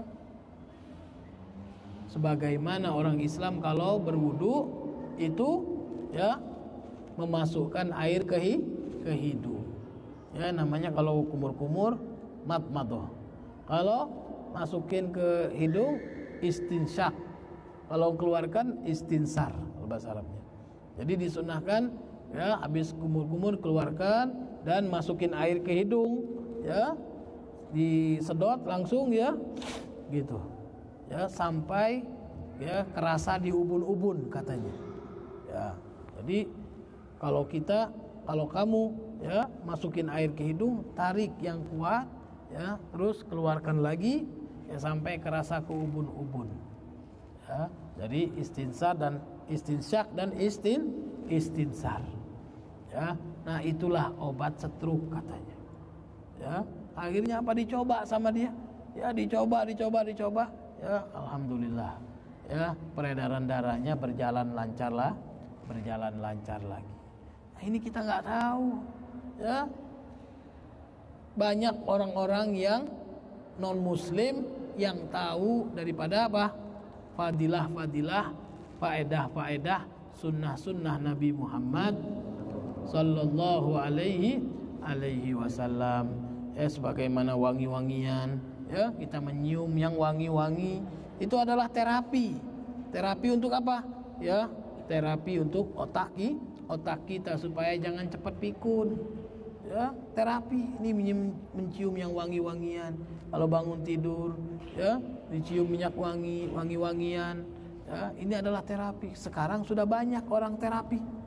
sebagaimana orang Islam kalau berwudu itu, ya, memasukkan air ke ke hidung. Ya, namanya kalau kumur-kumur madmadah. Kalau masukin ke hidung istinsyak. Kalau keluarkan istinsar bahasa Arabnya. Jadi disunahkan, ya, habis kumur-kumur keluarkan dan masukin air ke hidung, ya, disedot langsung, ya, gitu, ya, sampai, ya, kerasa di ubun-ubun katanya. Ya, jadi kalau kita kalau kamu, ya, masukin air ke hidung, tarik yang kuat, ya, terus keluarkan lagi, ya, sampai kerasa ke ubun-ubun. Ya, jadi istinsar dan istinsyak dan istin istinsar. Ya, nah itulah obat stroke katanya. Ya, akhirnya apa, dicoba sama dia. Ya, dicoba, dicoba, dicoba. Ya, alhamdulillah. Ya, peredaran darahnya berjalan lancar lah, berjalan lancar lagi. Nah, ini kita nggak tahu, ya. Banyak orang-orang yang non muslim yang tahu daripada apa? Fadilah-fadilah, faedah-faedah sunnah-sunnah Nabi Muhammad sallallahu alaihi alaihi wasallam. Ya, sebagaimana wangi-wangian, ya, kita menyium yang wangi-wangi itu adalah terapi. Terapi untuk apa? Ya, terapi untuk otak kita. Otak kita supaya jangan cepat pikun. Ya, terapi ini mencium yang wangi-wangian. Kalau bangun tidur, ya, dicium minyak wangi, wangi-wangian. Ya, ini adalah terapi. Sekarang sudah banyak orang terapi.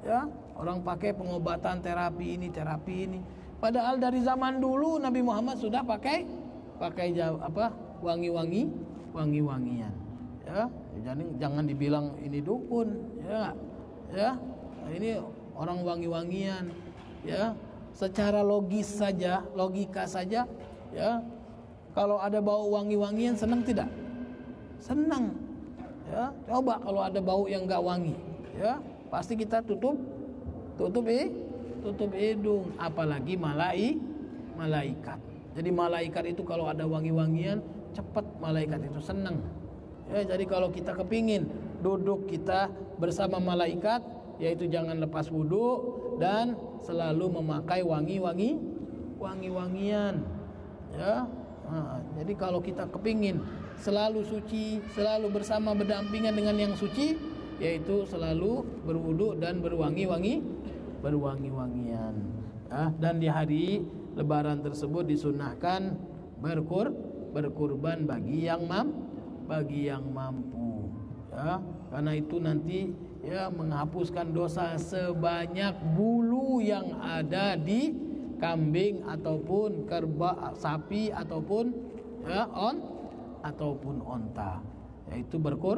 Ya, orang pakai pengobatan terapi ini, terapi ini. Padahal dari zaman dulu Nabi Muhammad sudah pakai pakai apa? wangi-wangi, wangi-wangian. Ya, jadi jangan dibilang ini dukun, ya. Ya, ini orang wangi-wangian, ya. Secara logis saja, logika saja, ya. Kalau ada bau wangi-wangian senang tidak? Senang. Ya, coba kalau ada bau yang enggak wangi, ya, pasti kita tutup tutup eh tutup hidung, apalagi malai malaikat. Jadi malaikat itu kalau ada wangi-wangian cepat malaikat itu senang. Ya, jadi kalau kita kepingin duduk kita bersama malaikat, yaitu jangan lepas wudu dan selalu memakai wangi-wangi wangi-wangian. Ya, nah, jadi kalau kita kepingin selalu suci, selalu bersama berdampingan dengan yang suci, yaitu selalu berwudu dan berwangi-wangi berwangi-wangian. Ya, dan di hari Lebaran tersebut disunahkan berkur berkurban bagi yang mam bagi yang mampu. Ya, karena itu nanti ya menghapuskan dosa sebanyak bulu yang ada di kambing ataupun kerba, sapi ataupun ya on ataupun onta, yaitu berkur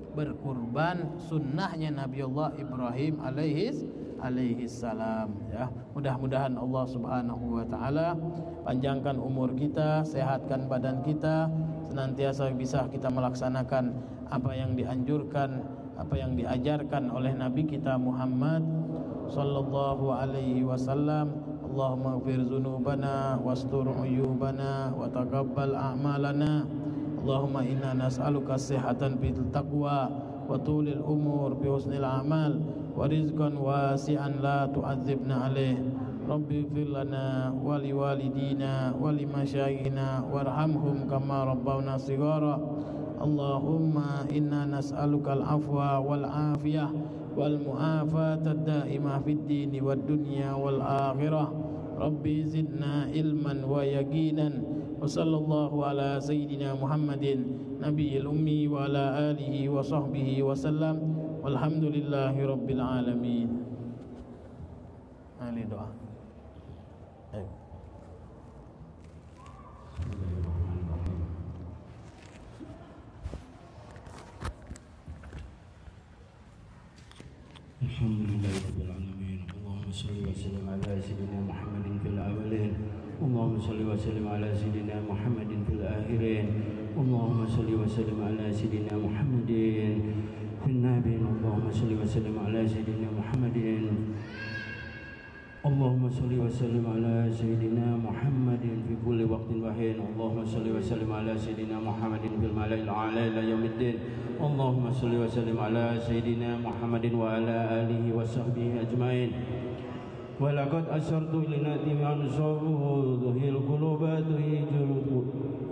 berkurban sunnahnya Nabiullah Ibrahim alaihis alaihi salam. Ya, mudah-mudahan Allah Subhanahu wa taala panjangkan umur kita, sehatkan badan kita, senantiasa bisa kita melaksanakan apa yang dianjurkan, apa yang diajarkan oleh Nabi kita Muhammad sallallahu alaihi wasallam. Allahumma ighfir dzunubana wastur uyubana wa taqabbal a'malana. Allahumma inna nas'aluka sihhatan fil taqwa wa tulil umur bi husnil a'mal wa rizqan wasi'an la tu'adzibna alaih. Rabbi ighfir lana wa liwalidina wa limasyayikhina warhamhum kama rabbawna shighara. Allahumma inna nas'aluka al-afwa wal afiyah wal mu'afata ad-da'imah fid dini wad dunya wal akhirah. Rabbi zidna ilman wa yaqinan. Wa sallallahu ala sayyidina Muhammadin nabiyil ummi wa ala alihi wa sahbihi wa sallam. Walhamdulillahi rabbil alamin. Ali doa. Ayo. Alhamdulillahirabbil alamin. Allahumma shalli wa sallim ala sayyidina Muhammadin fil awwalin. Allahumma shalli wa sallim ala sayyidina Muhammadin fil akhirin. Allahumma shalli wa sallim ala sayyidina Muhammadin fil nabiyyin. Allahumma shalli wa sallim ala sayyidina Muhammadin. Allahumma shalli wa sallim ala sayyidina Muhammadin fi kulli waqtin wa hin. Allahumma shalli wa sallim ala sayyidina Muhammadin fil mala'il a'la ila yaumiddin. Allahumma shalli wa sallim ala sayyidina Muhammadin wa ala alihi wa sahbihi ajmain. Wa laqad ashartu linati man sabuhu dhuhil qulubatu hijul.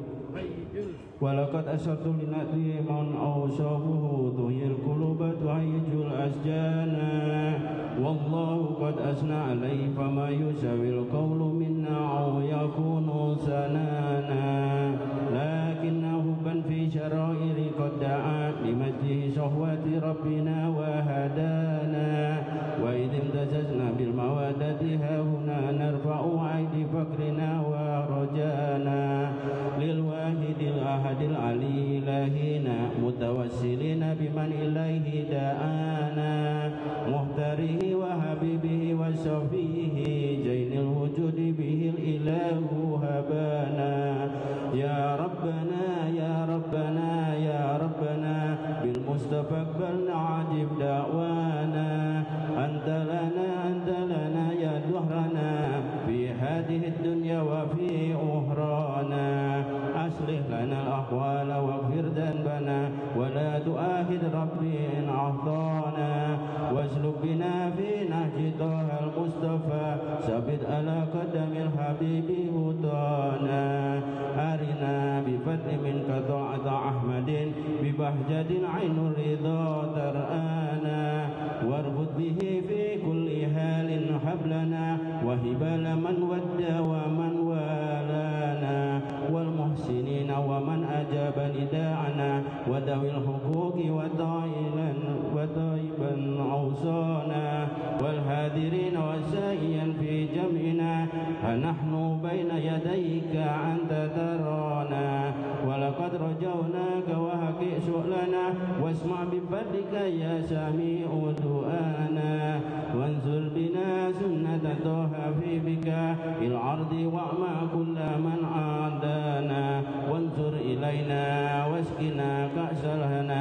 Wa laqad ashartu linati man awsabuhu dhuhil qulubatu hijul asjana. Wallahu qad asna alayhi fama yusawil qawlu minna aw yakunu sanana. Lakinnahu ban fi syara'iri qad da'a limajhi sahwati rabbina wa hadana. Wa idhim tajazna bil mawadati hahuna narfa'u aidi fakrina wa rajana. Lil wahidil ahadil ali ilahina mutawassilina biman ilaihi da'ana. Muhtarihi wa habibihi wa syafihi jainil wujudi bihil ilahu habana. Ya Rabbana ya Rabbana ya Rabbana bil mustafa aqbalna ajib da'wana. Anta lana anta lana ya duhrana fi hadhihi dunya wa fi uhrana. Aslih lana al-ahwala waghfir dhanbana wa la tu'ahid rabbi in ahtana. Wasluk bina fi nahji taha al-mustafa sabit ala qadamil habibi hutana. Arina bi fadli minka ta'ata ahmadin bi bahjadin ainur ridha tar'ana. Warbud bihi fi kulli halin hablana wa hibala man wadda wa man walana. Wal muhsinina wa man ajaba nida'ana wa dawil huquqi wa ta'ilan wa ta'iban awsana. Wa فنحن بين يديك أنت ترانا ولقد رجوناك وهكئ سؤلنا واسمع بفضلك يا سميع دعانا وانزل بنا سنة طه في بك العرض واعمى كل من عادانا وانظر إلينا واسقنا كأس الهنا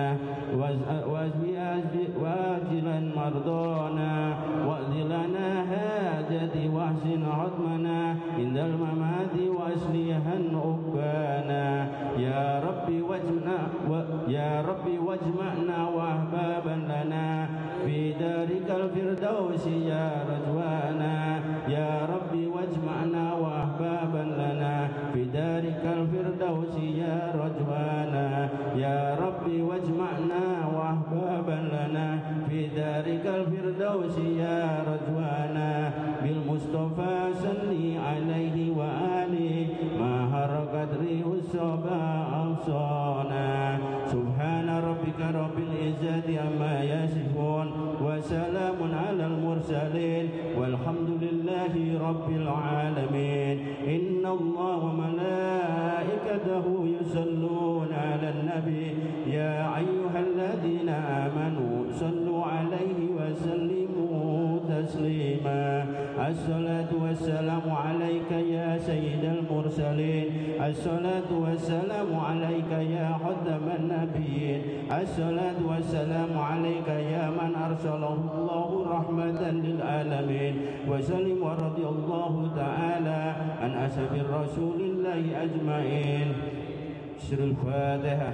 واجلا مرضانا واقض لنا هاجة واحسن عظمنا عند الممات وأسليها عقبانا يا ربي واجمعنا يا ربي واجمعنا وأحبابا لنا في دارك الفردوس يا رجوانا يا ربي واجمعنا وأحبابا لنا في دارك الفردوس يا رجوانا يا ربي واجمعنا وأحبابا لنا في دارك الفردوس يا رجوانا بالمصطفى صلي عليه وآله ما هرقت ريح الصبا أوصانا سبحان ربك رب العزة عما يصفون وسلام على المرسلين والحمد لله رب العالمين إن الله وملائكته يصلون على النبي يا أيها الذين آمنوا صلوا عليه وسلموا تسليما الصلاة والسلام عليك يا سيد المرسلين الصلاة والسلام عليك يا خاتم النبيين الصلاة والسلام عليك يا من أرسله الله رحمة للعالمين وسلم ورضي الله تعالى عن أصحاب رسول الله أجمعين. سر الفاتحة.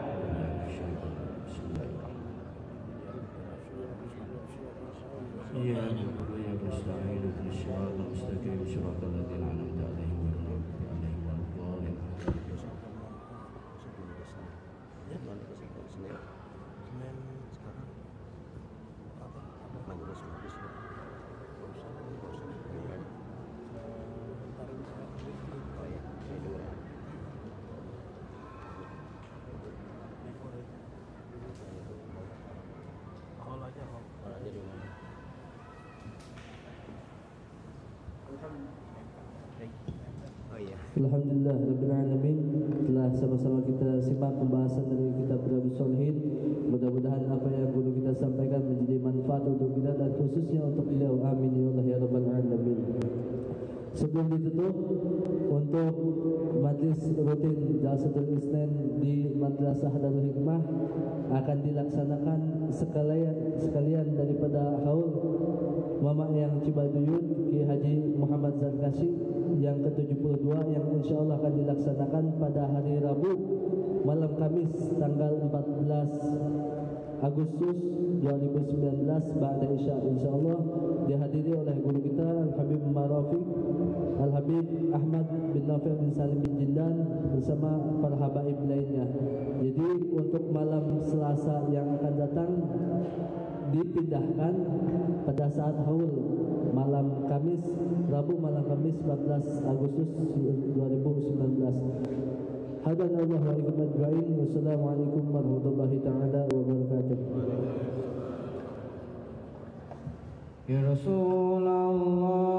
يا رب يا مستعين في الصراط المستقيم صراط الذين أنعمت عليهم غير المغضوب عليهم ولا الضالين. Alhamdulillah Rabbil Alamin. Telah sama-sama kita simak pembahasan dari kitab Riyadhus Shalihin. Mudah-mudahan apa yang guru kita sampaikan menjadi manfaat untuk kita dan khususnya untuk beliau. Amin ya Allah ya Rabbal Alamin. Sebelum ditutup, untuk majlis rutin Jalsatul Isnin di Madrasah Darul Hikmah akan dilaksanakan sekalian sekalian daripada haul Mama yang Cibaduyut Ki Haji Muhammad Zarkashi yang ke tujuh puluh dua yang insyaallah akan dilaksanakan pada hari Rabu malam Kamis tanggal empat belas Agustus dua ribu sembilan belas ba'da Isya insyaallah dihadiri oleh guru kita Al-Habib Marafiq Al-Habib Ahmad bin Nafi' bin Salim bin Jindan bersama para habaib lainnya. Jadi untuk malam Selasa yang akan datang dipindahkan pada saat haul malam Kamis, Rabu malam Kamis empat belas Agustus dua ribu sembilan belas. Hadanallahu wa iyyakum ajma'in. Wassalamualaikum warahmatullahi taala wabarakatuh. Ya Rasulullah